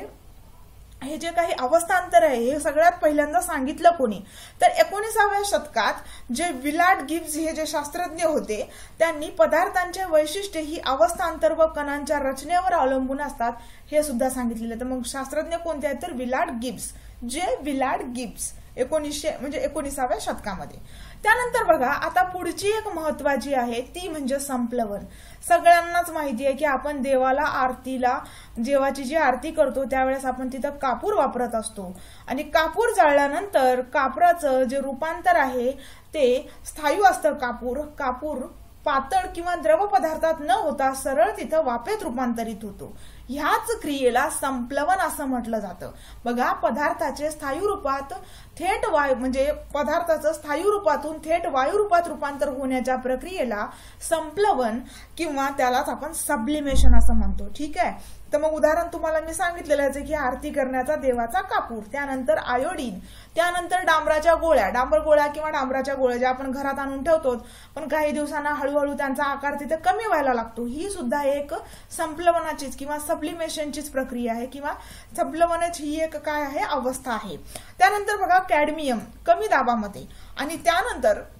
हे जे काही अवस्थांतर आहे हे सगळ्यात पहिल्यांदा सांगितलं कोणी तर एकोणीसाव्या शतकात जे विलार्ड गिब्स हे जे शास्त्रज्ञ होते त्यांनी पदार्थांचे वैशिष्ट्य ही अवस्थांतर व कणांच्या रचनेवर अवलंबून असतात हे सुद्धा सांगितलेलं. तर मग शास्त्रज्ञ कोणते आहेत तर विलार्ड गिब्स, जे विलार्ड गिब्स एकोणीसशे म्हणजे एकोणीसाव्या शतकामध्ये. त्यानंतर बघा आता पुढची एक महत्वाची आहे ती म्हणजे संप्लवन. सगळ्यांनाच माहिती आहे की आपण देवाला आरतीला देवाची जी आरती करतो त्यावेळेस आपण तिथं कापूर वापरत असतो आणि कापूर जाळल्यानंतर कापराचं जे रूपांतर आहे ते स्थायू असतं. कापूर कापूर पातळ किंवा द्रव पदार्थात न होता सरळ तिथं वाफेत रूपांतरित होतो. ह्याच क्रियेला संप्लवन असं म्हटलं जातं. बघा पदार्थाचे स्थायू रूपात थेट वायू म्हणजे पदार्थाचं स्थायू रूपातून थेट वायू रूपात रूपांतर होण्याच्या प्रक्रियेला संप्लवन किंवा त्यालाच आपण सब्लिमेशन असं म्हणतो. ठीक आहे, तर मग उदाहरण तुम्हाला मी सांगितलेलं आहे की आरती करण्याचा देवाचा कापूर, त्यानंतर आयोडीन, त्यानंतर डांबराच्या गोळ्या, डांबर गोळ्या किंवा डांबराच्या गोळ्या ज्या आपण घरात आणून ठेवतो पण काही दिवसांना हळूहळू त्यांचा आकार तिथे कमी व्हायला लागतो. ही सुद्धा एक संप्लवनाचीच किंवा सब्लिमेशनचीच प्रक्रिया आहे किंवा संप्लवनाची ही एक काय आहे अवस्था आहे. त्यानंतर बघा कॅडमियम कमी दाबामध्ये आणि त्यानंतर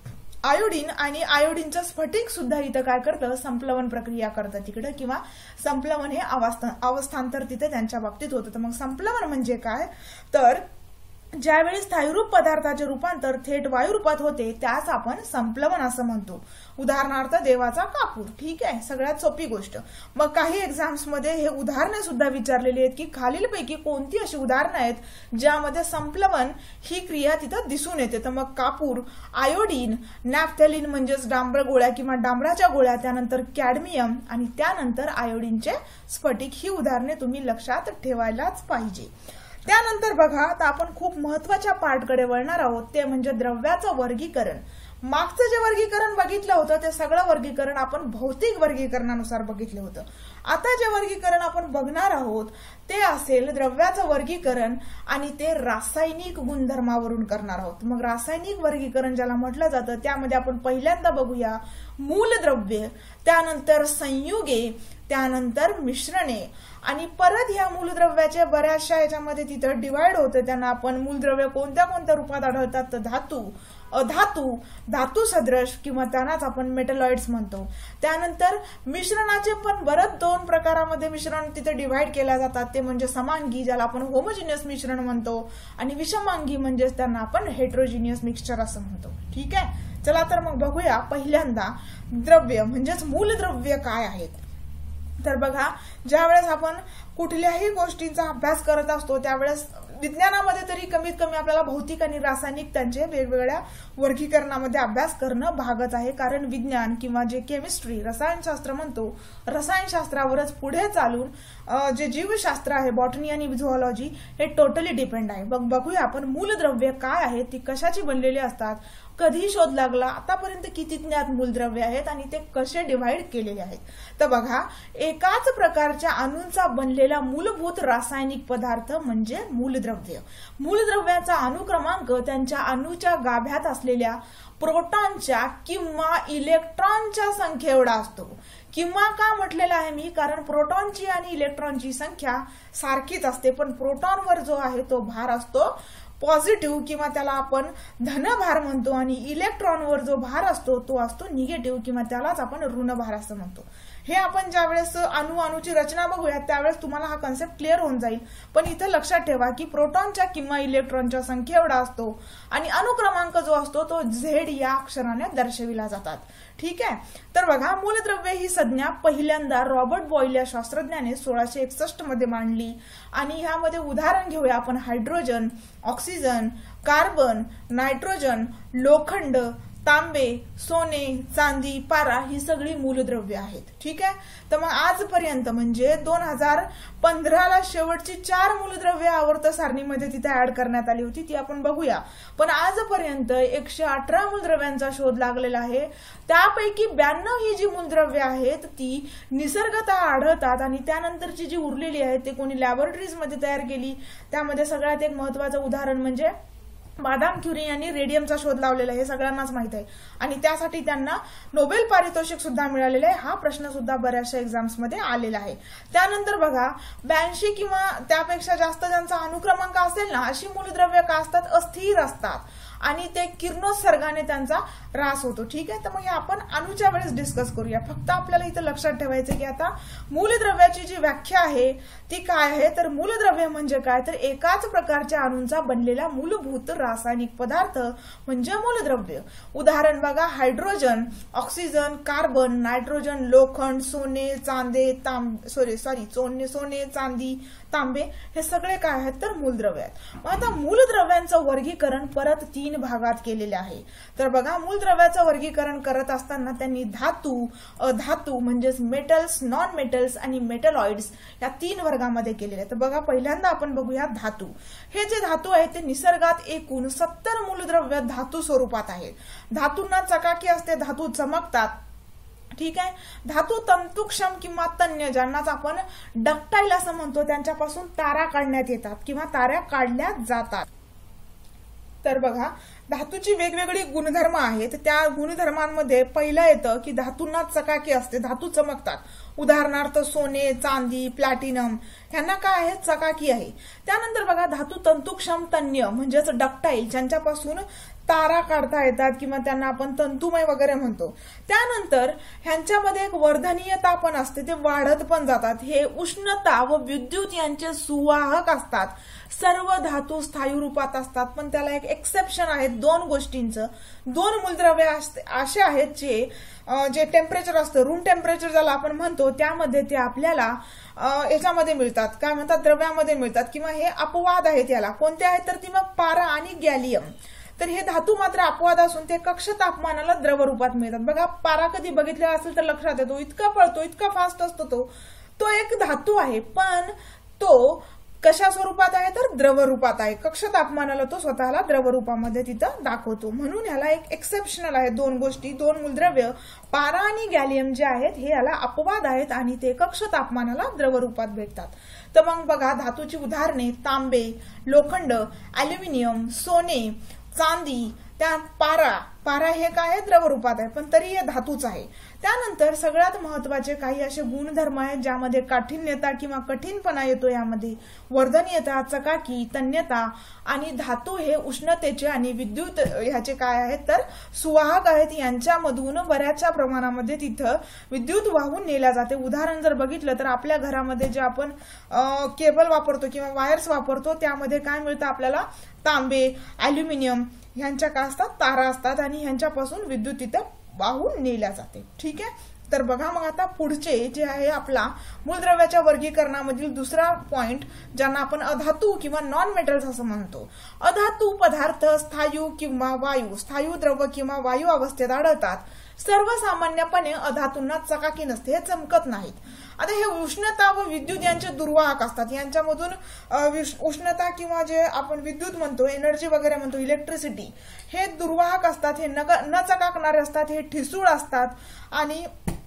आयोडीन आणि आयोडीनचं स्फटिक सुद्धा इथं काय करतं, संप्लवन प्रक्रिया करतं तिकडं, किंवा संप्लवन हे अवस्था अवस्थांतर तिथे त्यांच्या बाबतीत होतं. तर मग संप्लवन म्हणजे काय, तर ज्यावेळी स्थायीरूप पदार्थाचे रूपांतर थेट वायुरूपात होते त्यास आपण संप्लवन असं म्हणतो. उदाहरणार्थ देवाचा कापूर. ठीक आहे, सगळ्यात सोपी गोष्ट. मग काही एक्झाम्स मध्ये हे उदाहरणे सुद्धा विचारलेली आहेत की खालीलपैकी कोणती अशी उदाहरणं आहेत ज्यामध्ये संप्लवन ही क्रिया तिथं दिसून येते. तर मग कापूर, आयोडीन, नॅफ्थॅलिन म्हणजेच डांबर गोळ्या किंवा डांबराच्या गोळ्या, त्यानंतर कॅडमियम आणि त्यानंतर आयोडीनचे स्फटिक, ही उदाहरणे तुम्ही लक्षात ठेवायलाच पाहिजे. त्यानंतर बघा, आता आपण खूप महत्वाच्या पार्टकडे वळणार आहोत, ते म्हणजे द्रव्याचं वर्गीकरण. मागचं जे वर्गीकरण बघितलं होतं ते सगळं वर्गीकरण आपण भौतिक वर्गीकरणानुसार बघितलं होतं. आता जे वर्गीकरण आपण बघणार आहोत ते असेल द्रव्याचं वर्गीकरण, आणि ते रासायनिक गुणधर्मावरून करणार आहोत. मग रासायनिक वर्गीकरण ज्याला म्हटलं जातं त्यामध्ये आपण पहिल्यांदा बघूया मूलद्रव्ये, त्यानंतर संयुगे, त्यानंतर मिश्रणे, आणि परत ह्या मूलद्रव्याचे बऱ्याचशा याच्यामध्ये तिथं डिवाइड होतं. त्यांना आपण मूलद्रव्य कोणत्या कोणत्या रूपात आढळतात, तर धातू, अधातू, धातू सदृश, किंवा त्यांनाच आपण मेटलॉइड्स म्हणतो. त्यानंतर मिश्रणाचे पण बरंच दोन प्रकारामध्ये मिश्रण तिथे डिवाइड केल्या जातात. ते म्हणजे समांगी, ज्याला आपण होमोजिनियस मिश्रण म्हणतो, आणि विषमांगी म्हणजेच त्यांना आपण हेट्रोजिनियस मिक्सचर असं म्हणतो. ठीक आहे, चला तर मग बघूया पहिल्यांदा द्रव्य म्हणजेच मूलद्रव्य काय आहेत. तर बघा, ज्यावेळेस आपण कुठल्याही गोष्टींचा अभ्यास करत असतो त्यावेळेस विज्ञानामध्ये तरी कमीत कमी आपल्याला भौतिक आणि रासायनिक त्यांचे वेगवेगळ्या वर्गीकरणामध्ये अभ्यास करणं भागच आहे. कारण विज्ञान किंवा जे केमिस्ट्री, रसायनशास्त्र म्हणतो, रसायनशास्त्रावरच पुढे चालून जे जीवशास्त्र आहे, बॉटनी आणि झुऑलॉजी, हे टोटली डिपेंड आहे. बघ बघूया आपण मूलद्रव्य काय आहेत, ती कशाची बनलेली असतात, कधी शोध लागला, आतापर्यंत किती ज्ञात मूलद्रव्य आहेत आणि ते कसे डिव्हाइड केलेले आहेत. तर बघा, एकाच प्रकारच्या अणूंचा बनलेला मूलभूत रासायनिक पदार्थ म्हणजे मूलद्रव्य. मूलद्रव्याचा अणुक्रमांक त्यांच्या अणूच्या गाभ्यात असलेल्या प्रोटॉनच्या किंवा इलेक्ट्रॉनच्या संख्ये एवढा असतो. किंवा का म्हटलेलं आहे मी, कारण प्रोटॉनची आणि इलेक्ट्रॉनची संख्या सारखीच असते, पण प्रोटॉनवर जो आहे तो भार असतो पॉझिटिव्ह, किंवा त्याला आपण धनभार म्हणतो, आणि इलेक्ट्रॉनवर जो भार असतो तो असतो निगेटिव्ह, किंवा त्यालाच आपण ऋणभार असं म्हणतो. हे आपण ज्यावेळेस अणू अणूची रचना बघूया त्यावेळेस तुम्हाला हा कन्सेप्ट क्लिअर होऊन जाईल. पण इथं लक्षात ठेवा की प्रोटॉनच्या किंवा इलेक्ट्रॉनच्या संख्या एवढा असतो, आणि अणुक्रमांक जो असतो तो झेड या अक्षराने दर्शविला जातात. ठीक आहे, तर बघा, मूलद्रव्य ही संज्ञा पहिल्यांदा रॉबर्ट बॉईल या शास्त्रज्ञाने सोळाशे एकसष्ट मध्ये मांडली. आणि ह्यामध्ये उदाहरण घेऊया आपण हायड्रोजन, ऑक्सिजन, कार्बन, नायट्रोजन, लोखंड, तांबे, सोने, चांदी, पारा, ही सगळी मूलद्रव्य आहेत. ठीक आहे, तर मग आजपर्यंत म्हणजे दोन हजार पंधराला शेवटची चार मूलद्रव्य आवर्त सारणीमध्ये तिथे ऍड करण्यात आली होती, ती आपण बघूया. पण आजपर्यंत एकशे अठरा मूलद्रव्यांचा शोध लागलेला आहे. त्यापैकी ब्याण्णव ही जी मूलद्रव्य आहेत ती निसर्गतः आढळतात, आणि त्यानंतरची जी उरलेली आहेत ते कोणी लॅबोरेटरीज मध्ये तयार केली. त्यामध्ये सगळ्यात एक महत्वाचं उदाहरण म्हणजे मादाम क्युरी यांनी रेडियमचा शोध लावलेला आहे, हे सगळ्यांनाच माहित आहे, आणि त्यासाठी त्यांना नोबेल पारितोषिक सुद्धा मिळालेलं आहे. हा प्रश्न सुद्धा बऱ्याचशा एक्झाम्स मध्ये आलेला आहे. त्यानंतर बघा, ब्याऐंशी किंवा त्यापेक्षा जास्त ज्यांचा अणुक्रमांक असेल ना, अशी मूलद्रव्य का असतात, अस्थिर असतात, आणि ते किरणोत्सर्गाने त्यांचा ऱ्हास होतो. ठीक आहे, तर मग हे आपण अणूच्या वेळेस डिस्कस करूया. फक्त आपल्याला इथं लक्षात ठेवायचं की आता मूलद्रव्याची जी व्याख्या आहे ती काय आहे, तर मूलद्रव्य म्हणजे काय, तर एकाच प्रकारच्या अणूंचा बनलेला मूलभूत रासायनिक पदार्थ म्हणजे मूलद्रव्य. उदाहरण बघा, हायड्रोजन, ऑक्सिजन, कार्बन, नायट्रोजन, लोखंड, सोने, चांदे, तांबे सॉरी सॉरी सोने सोने चांदी, तांबे, हे सगळे काय आहेत, तर मूलद्रव्य आहेत. मग आता मूलद्रव्यांचं वर्गीकरण परत तीन भागात केलेले आहे. तर बघा, मूलद्रव्याचं वर्गीकरण करत असताना त्यांनी धातू, अधातू म्हणजेच मेटल्स, नॉन मेटल्स आणि मेटलॉइड्स या तीन वर्गामध्ये केलेले आहेत. तर बघा, पहिल्यांदा आपण बघूया धातू. हे जे धातू आहेत ते निसर्गात एकूण सत्तर मूलद्रव्य धातू स्वरूपात आहेत. धातूंना चकाकी असते, धातू चमकतात. ठीक आहे, धातू तंतुक्षम किंवा तन्य, ज्यांनाच आपण डक्टाईल असं म्हणतो, त्यांच्यापासून तारा काढण्यात येतात किंवा ताऱ्या काढल्या जातात. तर बघा, धातूची वेगवेगळी गुणधर्म आहेत. त्या गुणधर्मांमध्ये पहिलं येतं की धातूंना चकाकी असते, धातू चमकतात. उदाहरणार्थ सोने, चांदी, प्लॅटिनम, ह्यांना काय आहे, चकाकी आहे. त्यानंतर बघा, धातू तंतुक्षम तन्य म्हणजेच डक्टाईल, ज्यांच्यापासून तारा काढता येतात किंवा त्यांना आपण तंतुमय वगैरे म्हणतो. त्यानंतर ह्यांच्यामध्ये एक वर्धनीयता पण असते, ते वाढत पण जातात. हे उष्णता व विद्युत यांचे सुवाहक असतात. सर्व धातू स्थायू रूपात असतात, पण त्याला एक एक्सेप्शन आहे दोन गोष्टींचं. दोन मूलद्रव्य असे आहेत जे जे टेम्परेचर असतं, रूम टेम्परेचर ज्याला आपण म्हणतो, त्यामध्ये ते आपल्याला याच्यामध्ये मिळतात, काय म्हणतात, द्रव्यामध्ये मिळतात, किंवा हे अपवाद आहेत. याला कोणते आहेत तर ती मग पारा आणि गॅलियम. तर हे धातू मात्र अपवाद असून ते कक्ष तापमानाला द्रव रूपात मिळतात. बघा, पारा कधी बघितलेला असेल तर लक्षात येतो, इतका पळतो, इतका फास्ट असतो तो तो एक धातू आहे, पण तो कशा स्वरूपात आहे तर द्रव रूपात आहे. कक्ष तापमानाला तो स्वतःला द्रव रूपामध्ये तिथं दाखवतो. म्हणून ह्याला एक एक्सेप्शनल आहे दोन गोष्टी, दोन मूलद्रव्य पारा आणि गॅलियम जे आहेत हे याला अपवाद आहेत आणि ते कक्ष तापमानाला द्रव रूपात भेटतात. तर मग बघा, धातूची उदाहरणे तांबे, लोखंड, अॅल्युमिनियम, सोने, चांदी, त्या पारा पारा हे काय आहे द्रव रूपात आहे, पण तरी हे धातूच आहे. त्यानंतर सगळ्यात महत्वाचे काही असे गुणधर्म आहेत ज्यामध्ये काठिण्यता किंवा कठीणपणा येतो, यामध्ये वर्धनीयता, चकाकी, तन्यता, आणि धातू हे उष्णतेचे आणि विद्युत ह्याचे काय आहेत तर सुवाहक आहेत. यांच्यामधून बऱ्याचशा प्रमाणामध्ये तिथं विद्युत वाहून नेल्या जाते. उदाहरण जर बघितलं तर आपल्या घरामध्ये जे आपण केबल वापरतो किंवा वायर्स वापरतो त्यामध्ये काय मिळतं आपल्याला, तांबे, अॅल्युमिनियम ह्यांच्या काय असतात, तारा असतात, आणि ह्यांच्यापासून विद्युत तिथं वाहून नेल्या जाते. ठीक आहे. तर बघा मग आता पुढचे जे आहे आपला मूलद्रव्याच्या वर्गीकरणामधील दुसरा पॉइंट, ज्यांना आपण अधातू किंवा नॉन मेटल्स असं म्हणतो. अधातू पदार्थ स्थायू किंवा वायू, स्थायू द्रव किंवा वायू अवस्थेत आढळतात. सर्वसामान्यपणे अधातूंना चकाकी नसते, हे चमकत नाहीत. आता हे उष्णता व विद्युत यांचे दुर्वाहक असतात. यांच्यामधून उष्णता किंवा जे आपण विद्युत म्हणतो, एनर्जी वगैरे म्हणतो, इलेक्ट्रिसिटी, हे दुर्वाहक असतात. हे न चकाकणारे असतात, हे ठिसूळ असतात, आणि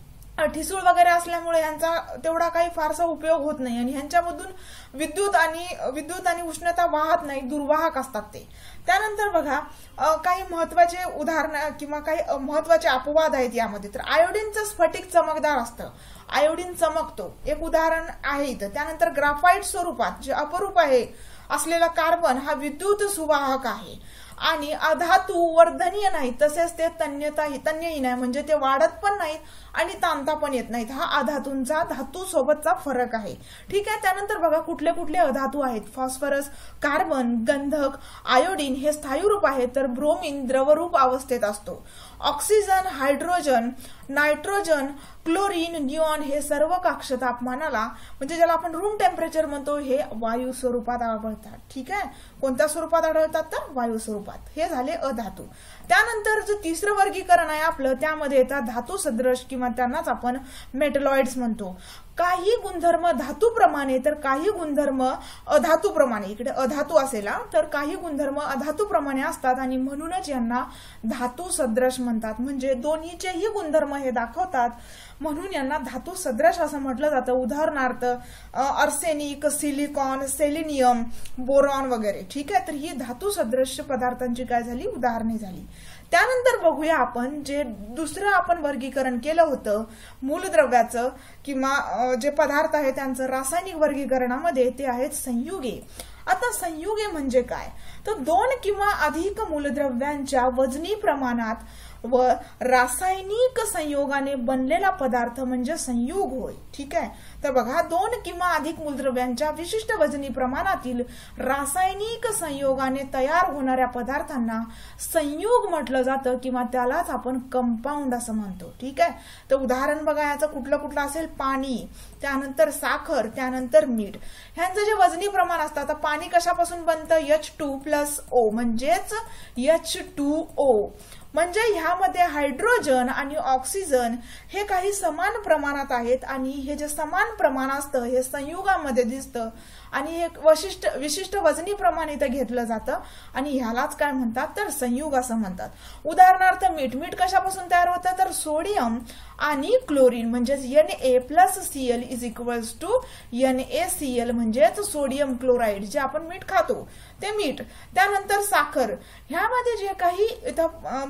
ठिसूळ वगैरे असल्यामुळे यांचा तेवढा काही फारसा उपयोग होत नाही, आणि ह्यांच्यामधून विद्युत आणि विद्युत आणि उष्णता वाहत नाही, दुर्वाहक असतात ते. त्यानंतर बघा, काही महत्वाचे उदाहरण किंवा काही महत्वाचे अपवाद आहेत यामध्ये. तर आयोडीनचं स्फटिक चमकदार असतं, आयोडीन चमकतो, एक उदाहरण आहे इथं. त्यानंतर ग्राफाइट स्वरूपात जे अपरूप आहे असलेला कार्बन हा विद्युत सुवाहक आहे, आणि अधातू वर्धनीय नाही, तसेच ते तन्यता तन्यही नाही, म्हणजे ते वाढत पण नाहीत आणि ताणता पण येत नाहीत. हा अधातूंचा धातू सोबतचा फरक आहे. ठीक आहे. त्यानंतर बघा कुठले कुठले अधातू आहेत. फॉस्फरस, कार्बन, गंधक, आयोडीन हे स्थायू रूप आहे, तर ब्रोमीन द्रवरूप अवस्थेत असतो. Oxygen, hydrogen, nitrogen, chlorine, neon हे सर्व कक्ष तापमानाला, म्हणजे ज्याला आपण रूम टेम्परेचर म्हणतो, हे वायू स्वरूपात आढळतात. ठीक आहे. कोणत्या स्वरूपात आढळतात तर वायू स्वरूपात. हे झाले अधातू. त्यानंतर जे तिसरं वर्गीकरण आहे आपलं, त्यामध्ये येतात धातू सदृश किंवा त्यांनाच आपण मेटलॉइड्स म्हणतो. काही गुणधर्म धातूप्रमाणे तर काही गुणधर्म अधातूप्रमाणे, इकडे अधातू असेल तर काही गुणधर्म अधातूप्रमाणे असतात, आणि म्हणूनच यांना धातू सदृश म्हणतात. म्हणजे दोन्हीचेही गुणधर्म हे दाखवतात, म्हणून यांना धातू सदृश असं म्हटलं जातं. उदाहरणार्थ अर्सेनिक, सिलिकॉन, सेलेनियम, बोरॉन वगैरे. ठीक आहे. तर ही धातू सदृश पदार्थांची काय झाली, उदाहरणे झाली. त्यानंतर बघूया आपण जे दुसरं आपण वर्गीकरण केलं होतं मूलद्रव्याचं किंवा जे पदार्थ आहे त्यांचं रासायनिक वर्गीकरणामध्ये, ते आहेत संयुगे. आता संयुगे म्हणजे काय तर दोन किंवा अधिक मूलद्रव्यांच्या वजनी प्रमाणात व रासायनिक संयोगाने बनलेला पदार्थ म्हणजे संयुग होय. ठीक आहे. तर बघा, दोन किंवा अधिक मूलद्रव्यांच्या विशिष्ट वजनी प्रमाणातील रासायनिक संयोगाने तयार होणाऱ्या पदार्थांना संयुग म्हटलं जातं, किंवा त्यालाच आपण कंपाऊंड असं म्हणतो. ठीक आहे. तर उदाहरण बघा, याचं कुठलं कुठलं असेल, पाणी, त्यानंतर साखर, त्यानंतर मीठ. ह्यांचं जे वजनी प्रमाण असतं, आता पाणी कशापासून बनतं, एच टू प्लस ओ म्हणजेच एच टू ओ. म्हणजे ह्यामध्ये हायड्रोजन आणि ऑक्सिजन हे काही समान प्रमाणात आहेत, आणि हे जे समान प्रमाण असतं हे संयुगामध्ये दिसतं, आणि हे विशिष्ट विशिष्ट वजनी प्रमाण इथं घेतलं जातं, आणि ह्यालाच काय म्हणतात तर संयुग असं म्हणतात. उदाहरणार्थ मीठ. मीठ कशापासून तयार होतं तर सोडियम आणि क्लोरीन, म्हणजेच N A plus CL is equals to N A C L, म्हणजेच सोडियम क्लोराईड, जे आपण मीठ खातो ते मीठ. त्यानंतर साखर. ह्यामध्ये जे काही इथं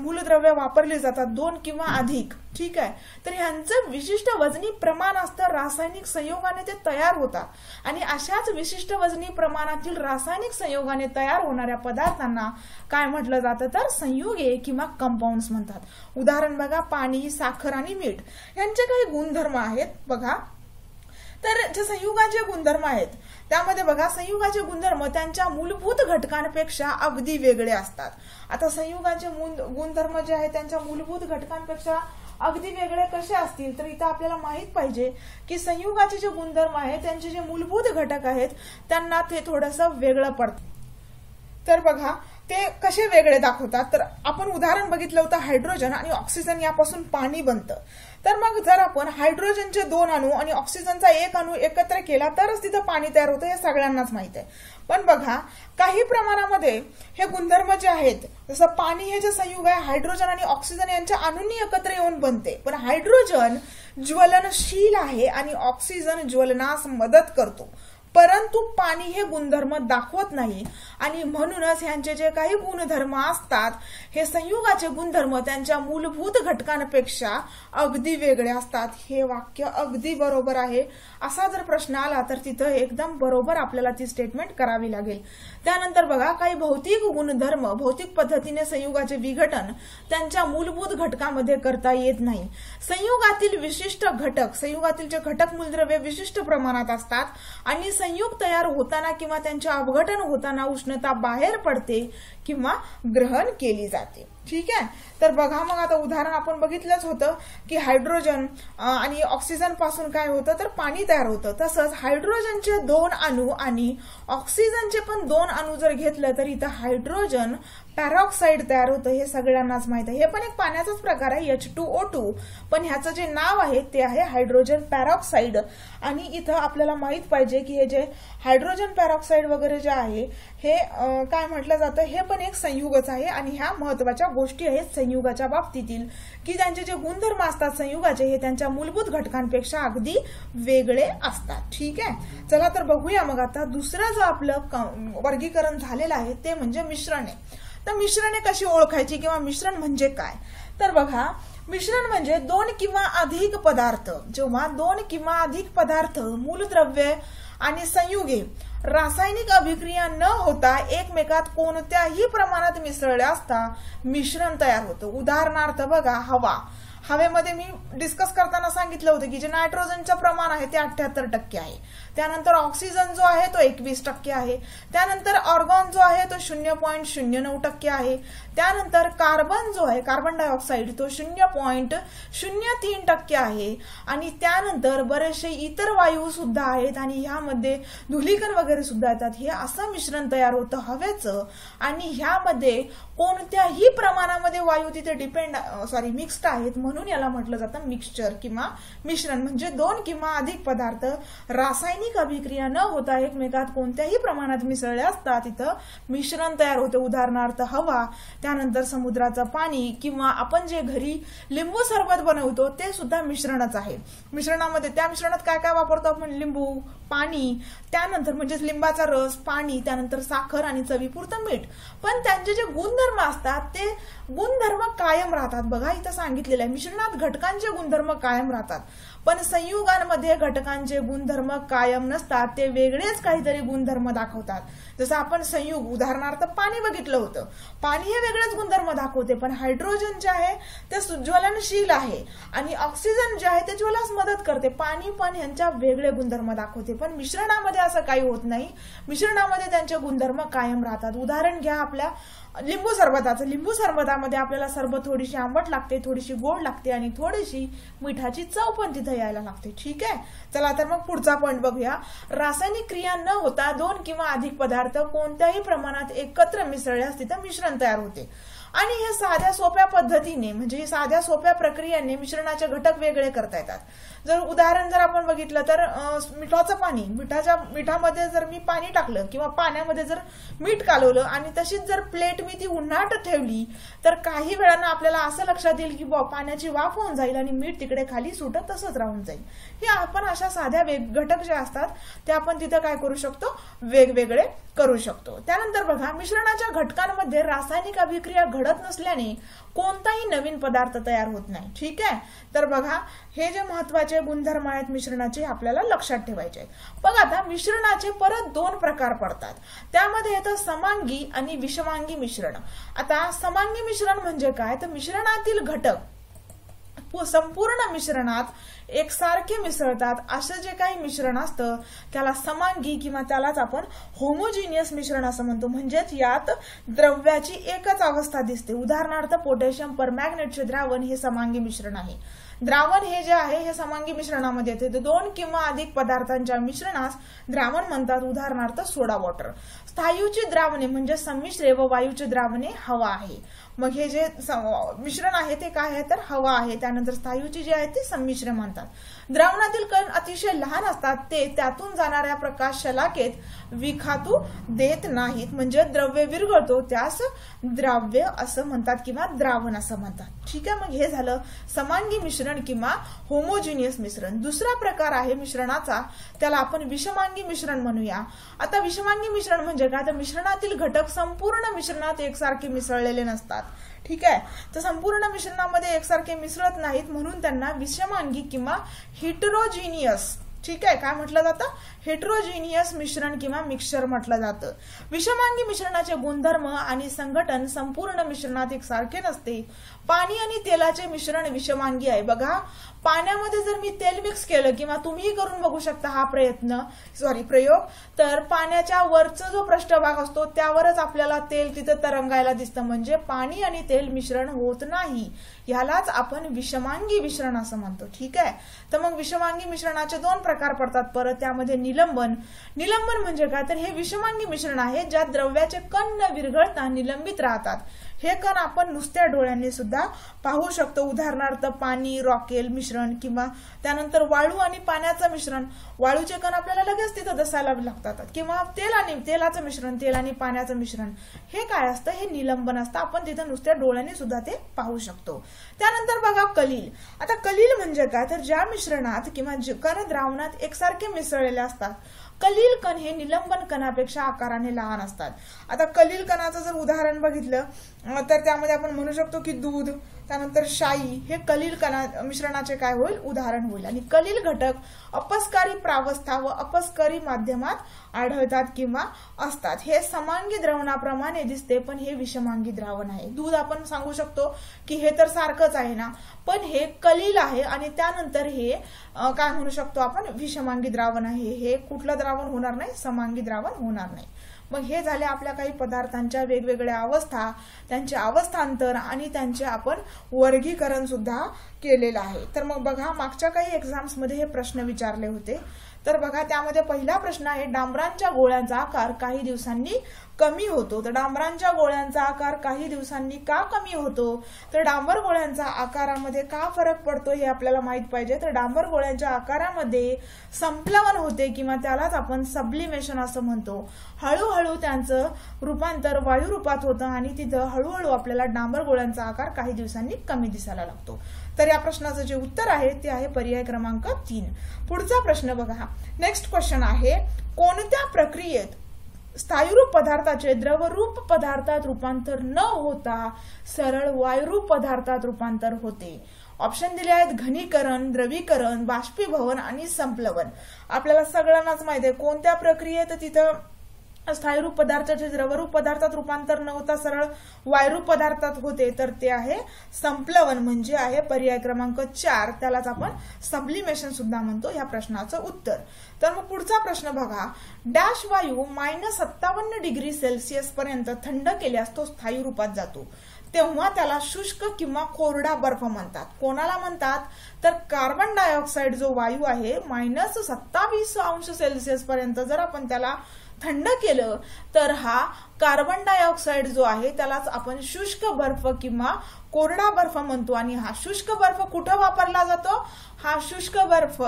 मूलद्रव्य वापरली जातात, दोन किंवा अधिक, ठीक आहे, तर ह्यांचं विशिष्ट वजनी प्रमाण असतं, रासायनिक संयोगाने ते तयार होतात आणि अशाच विशिष्ट वजनी प्रमाणातील रासायनिक संयोगाने तयार होणाऱ्या पदार्थांना काय म्हटलं जातं तर संयुगे किंवा कंपाऊंड्स म्हणतात. उदाहरण बघा, पाणी, साखर आणि मीठ यांचे काही गुणधर्म आहेत बघा. तर जे संयुगाचे गुणधर्म आहेत त्यामध्ये बघा, संयुगाचे गुणधर्म त्यांच्या मूलभूत घटकांपेक्षा अगदी वेगळे असतात. आता संयुगाचे गुणधर्म जे आहेत त्यांच्या मूलभूत घटकांपेक्षा अगदी वेगळे कसे असतील तर इथं आपल्याला माहित पाहिजे की संयुगाचे जे गुणधर्म आहेत त्यांचे जे मूलभूत घटक आहेत त्यांना ते थोडंसं वेगळं पडतं. तर बघा ते कसे वेगळे दाखवतात, तर आपण उदाहरण बघितलं होतं हायड्रोजन आणि ऑक्सिजन यापासून पाणी बनतं. तर मग जर आपण हायड्रोजनचे दोन अणू आणि ऑक्सिजनचा एक अणू एकत्र केला तरच तिथं पाणी तयार होतं, हे सगळ्यांनाच माहित आहे. पण बघा काही प्रमाणामध्ये हे गुणधर्म जे आहेत, जसं पाणी हे जे संयुग आहे हायड्रोजन आणि ऑक्सिजन यांच्या अणूंनी एकत्र येऊन बनते, पण हायड्रोजन ज्वलनशील आहे आणि ऑक्सिजन ज्वलनास मदत करतो, परंतु पाणी हे गुणधर्म दाखवत नाही आणि म्हणूनच ह्यांचे जे काही गुणधर्म असतात हे संयुगाचे गुणधर्म त्यांच्या मूलभूत घटकांपेक्षा अगदी वेगळे असतात. हे वाक्य अगदी बरोबर आहे. असा जर प्रश्न आला तर तिथं एकदम बरोबर आपल्याला ती स्टेटमेंट करावी लागेल. त्यानंतर बघा काही भौतिक गुणधर्म भौतिक पद्धतीने संयुगाचे विघटन त्यांच्या मूलभूत घटकामध्ये करता येत नाही. संयुगातील विशिष्ट घटक संयुगातील जे घटक मूलद्रव्ये विशिष्ट प्रमाणात असतात आणि संयुग तयार होताना किंवा त्यांचे अपघटन होताना उष्णता बाहेर पडते किंवा ग्रहण केली जाते. ठीक आहे, तर बघा मग आता उदाहरण आपण बघितलंच होतं की हायड्रोजन आणि ऑक्सिजन पासून काय होतं तर पाणी तयार होतं. तसंच हायड्रोजनचे दोन अणू आणि ऑक्सिजनचे पण दोन अणू जर घेतलं तर इथं हायड्रोजन पॅरॉक्साईड तयार होतं, हे सगळ्यांनाच माहित आहे. हे पण एक पाण्याचाच प्रकार आहे एच टू ओ टू, पण ह्याचं जे नाव आहे ते आहे हायड्रोजन पॅरॉक्साईड. आणि इथं आपल्याला माहित पाहिजे की हे जे हायड्रोजन पॅरॉक्साईड वगैरे जे आहे हे काय म्हटलं जातं, हे पण एक संयुगच आहे आणि ह्या महत्वाच्या गोष्टी आहेत संयुगाच्या बाबतीतील की त्यांचे जे गुणधर्म असतात संयुगाचे हे त्यांच्या मूलभूत घटकांपेक्षा अगदी वेगळे असतात. ठीक आहे, चला तर बघूया मग आता दुसरं जो आपलं वर्गीकरण झालेलं आहे ते म्हणजे मिश्रणे. तर मिश्रणे कशी ओळखायची किंवा मिश्रण म्हणजे काय, तर बघा मिश्रण म्हणजे दोन किंवा अधिक पदार्थ, जेव्हा दोन किंवा अधिक पदार्थ मूलद्रव्ये आणि संयुगे रासायनिक अभिक्रिया न होता एकमेकात कोणत्याही प्रमाणात मिसळले असता मिश्रण तयार होतं. उदाहरणार्थ बघा हवा, हवेमध्ये मी डिस्कस करताना सांगितलं होतं की जे नायट्रोजनचं प्रमाण आहे ते अठ्ठ्याहत्तर टक्के आहे, त्यानंतर ऑक्सिजन जो आहे तो एकवीस टक्के आहे, त्यानंतर ऑर्गॉन जो आहे तो शून्य पॉईंट शून्य नऊ टक्के आहे, त्यानंतर कार्बन जो आहे कार्बन डायऑक्साईड तो शून्य पॉईंट शून्य तीन टक्के आहे आणि त्यानंतर बरेचसे इतर वायू सुद्धा आहेत आणि ह्यामध्ये धुलीकण वगैरे सुद्धा येतात. हे असं मिश्रण तयार होतं हवेचं आणि ह्यामध्ये कोणत्याही प्रमाणामध्ये वायू तिथे डिपेंड सॉरी मिक्स्ड आहेत म्हणून याला म्हटलं जातं मिक्सचर किंवा मिश्रण. म्हणजे दोन किंवा अधिक पदार्थ रासायनिक अभिक्रिया न होता एकमेकात कोणत्याही प्रमाणात मिसळले असतात तिथं मिश्रण तयार होते. उदाहरणार्थ हवा, त्यानंतर समुद्राचं पाणी किंवा आपण जे घरी लिंबू सरबत बनवतो ते सुद्धा मिश्रणच आहे. मिश्रणामध्ये त्या मिश्रणात काय काय वापरतो आपण, लिंबू, पाणी, त्यानंतर म्हणजे लिंबाचा रस, पाणी, त्यानंतर साखर आणि चवीपुरतं मीठ. पण त्यांचे जे गुणधर्म असतात ते गुणधर्म कायम राहतात. बघा इथं सांगितलेलं आहे मिश्रणात घटकांचे गुणधर्म कायम राहतात पण संयुगांमध्ये घटकांचे गुणधर्म कायम नसतात, ते वेगळेच काहीतरी गुणधर्म दाखवतात. जसं आपण संयुग उदाहरणार्थ पाणी बघितलं होतं, पाणी हे वेगळेच गुणधर्म दाखवते पण हायड्रोजन जे आहे ते ज्वलनशील आहे आणि ऑक्सिजन जे आहे ते ज्वलनास मदत करते. पाणी पण यांच्या वेगळे गुणधर्म दाखवते पण मिश्रणामध्ये असं काही होत नाही, मिश्रणामध्ये त्यांचे गुणधर्म कायम राहतात. उदाहरण घ्या आपल्या लिंबू सरबताचं. लिंबू सरबतामध्ये आपल्याला सरबत थोडीशी आंबट लागते, थोडीशी गोड लागते आणि थोडीशी मिठाची चव पण तिथे यायला लागते. ठीक आहे, चला तर मग पुढचा पॉईंट बघूया. रासायनिक क्रिया न होता दोन किंवा अधिक पदार्थ कोणत्याही प्रमाणात एकत्र मिसळल्यास तिथे मिश्रण तयार होते आणि हे साध्या सोप्या पद्धतीने म्हणजे साध्या सोप्या प्रक्रियेने मिश्रणाचे घटक वेगळे करता येतात. जर उदाहरण जर आपण बघितलं तर मिठाचं पाणी, मिठाच्या मिठामध्ये जर मी पाणी टाकलं किंवा पाण्यामध्ये जर मीठ कालवलं आणि तशीच जर प्लेट मी ती उन्हात ठेवली तर काही वेळानं आपल्याला असं लक्षात येईल की बा पाण्याची वाफ होऊन जाईल आणि मीठ तिकडे खाली सुटत तसंच राहून जाईल. हे आपण अशा साध्या वेग घटक जे असतात ते आपण तिथे काय करू शकतो, वेगवेगळे करू शकतो. त्यानंतर बघा मिश्रणाच्या घटकांमध्ये रासायनिक अभिक्रिया घडत नसल्याने कोणताही नवीन पदार्थ तयार होत नाही. ठीक आहे, तर बघा हे जे महत्वाचे गुणधर्म आहेत मिश्रणाचे आपल्याला लक्षात ठेवायचे आहेत. बघा आता मिश्रणाचे परत दोन प्रकार पडतात. त्यामध्ये येतं समांगी आणि विषमांगी मिश्रण. आता समांगी मिश्रण म्हणजे काय, तर मिश्रणातील घटक संपूर्ण मिश्रणात एकसारखे मिसळतात असं जे काही मिश्रण असतं त्याला समांगी किंवा त्यालाच आपण होमोजिनियस मिश्रण असं म्हणतो. म्हणजेच यात द्रव्याची एकच अवस्था दिसते. उदाहरणार्थ पोटॅशियम परमॅंगनेटचे द्रावण हे समांगी मिश्रण आहे. द्रावण हे जे आहे हे समांगी मिश्रणामध्ये येते. दोन किंवा अधिक पदार्थांच्या मिश्रणास द्रावण म्हणतात. उदाहरणार्थ सोडा वॉटर. स्थायूची द्रावणे म्हणजे संमिश्रे व वायूची द्रावणे हवा आहे. मग हे जे मिश्रण आहे ते काय आहे तर हवा आहे. त्यानंतर स्थायूची जी आहे ती संमिश्रे म्हणतात. द्रावणातील कण अतिशय लहान असतात. ते त्यातून जाणाऱ्या प्रकाश शलाकेत विखातू देत नाहीत. म्हणजे द्रव्य विरघळतो त्यास द्राव्य असं म्हणतात किंवा द्रावण असं म्हणतात. ठीक आहे, मग हे झालं समांगी मिश्रण किंवा होमोजिनियस मिश्रण. दुसरा प्रकार आहे मिश्रणाचा त्याला आपण विषमांगी मिश्रण म्हणूया. आता विषमांगी मिश्रण म्हणजे काय, तर मिश्रणातील घटक संपूर्ण मिश्रणात एकसारखे मिसळलेले नसतात. ठीक आहे, तर संपूर्ण मिश्रणामध्ये एकसारखे मिसळत नाहीत म्हणून त्यांना विषमांगी किंवा हेटेरोजिनियस ठीक आहे काय म्हटलं जातं हेटेरोजिनियस मिश्रण किंवा मिक्सचर म्हटलं जातं. विषमांगी मिश्रणाचे गुणधर्म आणि संघटन संपूर्ण मिश्रणात एकसारखे नसते. पाणी आणि तेलाचे मिश्रण विषमांगी आहे. बघा पाण्यामध्ये जर मी तेल मिक्स केलं किंवा तुम्ही करून बघू शकता हा प्रयत्न सॉरी प्रयोग, तर पाण्याच्या वरचा जो पृष्ठभाग असतो त्यावरच आपल्याला तेल तिथे तरंगायला दिसतं. म्हणजे पाणी आणि तेल मिश्रण होत नाही. यालाच आपण विषमांगी मिश्रण असं म्हणतो. ठीक आहे, तर मग विषमांगी मिश्रणाचे दोन प्रकार पडतात. परत त्यामध्ये निलंबन. निलंबन म्हणजे काय, तर हे विषमांगी मिश्रण आहे ज्यात द्रव्याचे कण न विरघळता निलंबित राहतात. हे कण आपण नुसत्या डोळ्यांनी सुद्धा पाहू शकतो. उदाहरणार्थ पाणी रॉकेल मिश्रण किंवा त्यानंतर वाळू आणि पाण्याचं मिश्रण. वाळूचे कण आपल्याला लगेच तिथं दिसायला लागतात. किंवा तेल आणि तेलाचं मिश्रण तेल आणि पाण्याचं मिश्रण हे काय असतं, हे निलंबन असतं. आपण तिथं नुसत्या डोळ्यांनी सुद्धा ते पाहू शकतो. त्यानंतर बघा कलील. आता कलील म्हणजे काय, तर ज्या मिश्रणात किंवा कण द्रावणात एकसारखे मिसळलेले असतात. कलील कण हे निलंबन कणापेक्षा आकाराने लहान असतात. आता कलील कणाचं जर उदाहरण बघितलं तर त्यामध्ये आपण म्हणू शकतो की दूध त्यानंतर शाई हे कलील कणा मिश्रणाचे काय होईल उदाहरण होईल. आणि कलील घटक अपस्कारी प्रावस्था व अपस्कारी माध्यमात आढळतात किंवा असतात. हे समांगी द्रावणाप्रमाणे दिसते पण हे विषमांगी द्रावण आहे. दूध आपण सांगू शकतो की हे तर सारखंच आहे ना, पण हे कलील आहे आणि त्यानंतर हे काय म्हणू शकतो आपण विषमांगी द्रावण आहे. हे कुठलं द्रावण होणार नाही, समांगी द्रावण होणार नाही. मग हे झाले आपल्या काही पदार्थांच्या वेगवेगळ्या अवस्था, त्यांचे अवस्थांतर आणि त्यांचे आपण वर्गीकरण सुद्धा केलेलं आहे. तर मग बघा मागच्या काही एक्झाम्स मध्ये हे प्रश्न विचारले होते. तर बघा त्यामध्ये पहिला प्रश्न आहे डांबरांच्या गोळ्यांचा आकार काही दिवसांनी कमी होतो. तर डांबरांच्या गोळ्यांचा आकार काही दिवसांनी का कमी होतो, तर डांबर गोळ्यांचा आकारामध्ये का फरक पडतो हे आपल्याला माहित पाहिजे. तर डांबर गोळ्यांच्या आकारामध्ये संप्लवन होते किंवा त्यालाच आपण सब्लिमेशन असं म्हणतो. हळूहळू त्यांचं रूपांतर वायू रूपात होतं आणि तिथं हळूहळू आपल्याला डांबर गोळ्यांचा आकार काही दिवसांनी कमी दिसायला लागतो. तर या प्रश्नाचं जे उत्तर आहे ते आहे पर्याय क्रमांक तीन. पुढचा प्रश्न बघा. नेक्स्ट क्वेश्चन आहे कोणत्या प्रक्रियेत स्थायूरूप पदार्थाचे द्रवरूप पदार्थात रूपांतर न होता सरळ वायुरूप पदार्थात रूपांतर होते. ऑप्शन दिले आहेत घनीकरण, द्रवीकरण, बाष्पीभवन आणि संप्लवन. आपल्याला सगळ्यांनाच माहिती आहे कोणत्या प्रक्रियेत तिथं स्थायूरूप पदार्थाचे द्रवरूप पदार्थात रूपांतर न होता सरळ वायुरूप पदार्थात होते, तर ते आहे संप्लवन. म्हणजे आहे पर्याय क्रमांक चार, त्यालाच आपण सब्लिमेशन सुद्धा म्हणतो. या प्रश्नाचं उत्तर. तर मग पुढचा प्रश्न बघा. डॅश वायू मायनस सत्तावन्न डिग्री सेल्सिअस पर्यंत थंड केल्यास तो स्थायू रूपात जातो. तेव्हा त्याला शुष्क किंवा कोरडा बर्फ म्हणतात. कोणाला म्हणतात, तर कार्बन डायऑक्साईड जो वायू आहे मायनस सत्तावीस अंश सेल्सिअस पर्यंत जर आपण त्याला थंड केलं तर हा कार्बन डायऑक्साईड जो आहे त्यालाच आपण शुष्क बर्फ किंवा कोरडा बर्फ म्हणतो. आणि हा शुष्क बर्फ कुठं वापरला जातो, हा शुष्क बर्फ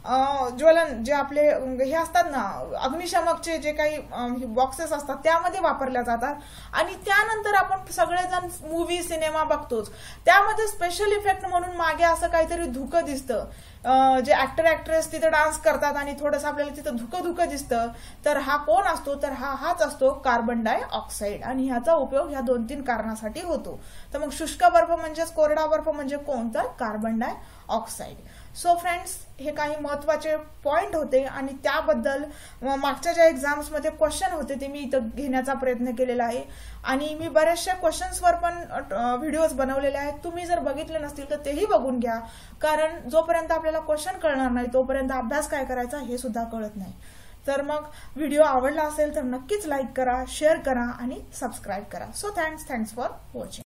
ज्वलन जे आपले हे असतात ना अग्निशमकचे जे काही बॉक्सेस असतात त्यामध्ये वापरल्या जातात. आणि त्यानंतर आपण सगळेजण मूवी सिनेमा बघतोच, त्यामध्ये स्पेशल इफेक्ट म्हणून मागे असं काहीतरी धुकं दिसतं. जे ऍक्टर ऍक्ट्रेस तिथे डान्स करतात आणि थोडंसं आपल्याला तिथं धुकं धुकं दिसतं. तर हा कोण असतो, तर हा हाच असतो कार्बन डाय डायऑक्साईड आणि ह्याचा उपयोग ह्या दोन तीन कारणासाठी होतो. तर मग शुष्क बर्फ म्हणजेच कोरडा बर्फ म्हणजे कोणता? Carbon dioxide. सो फ्रेंड्स, हे काही महत्वाचे पॉइंट होते आणि त्याबद्दल मागच्या ज्या एक्झाम्समध्ये क्वेश्चन होते ते मी इथं घेण्याचा प्रयत्न केलेला आहे आणि मी बऱ्याचशा क्वेश्चन्सवर पण व्हिडिओज बनवलेले आहेत. तुम्ही जर बघितले नसतील तर तेही बघून घ्या, कारण जोपर्यंत आपल्याला क्वेश्चन कळणार नाही तोपर्यंत अभ्यास काय करायचा हे सुद्धा कळत नाही. तर मग व्हिडिओ आवडला असेल तर नक्कीच लाईक करा, शेअर करा आणि सबस्क्राईब करा. So thanks thanks for watching.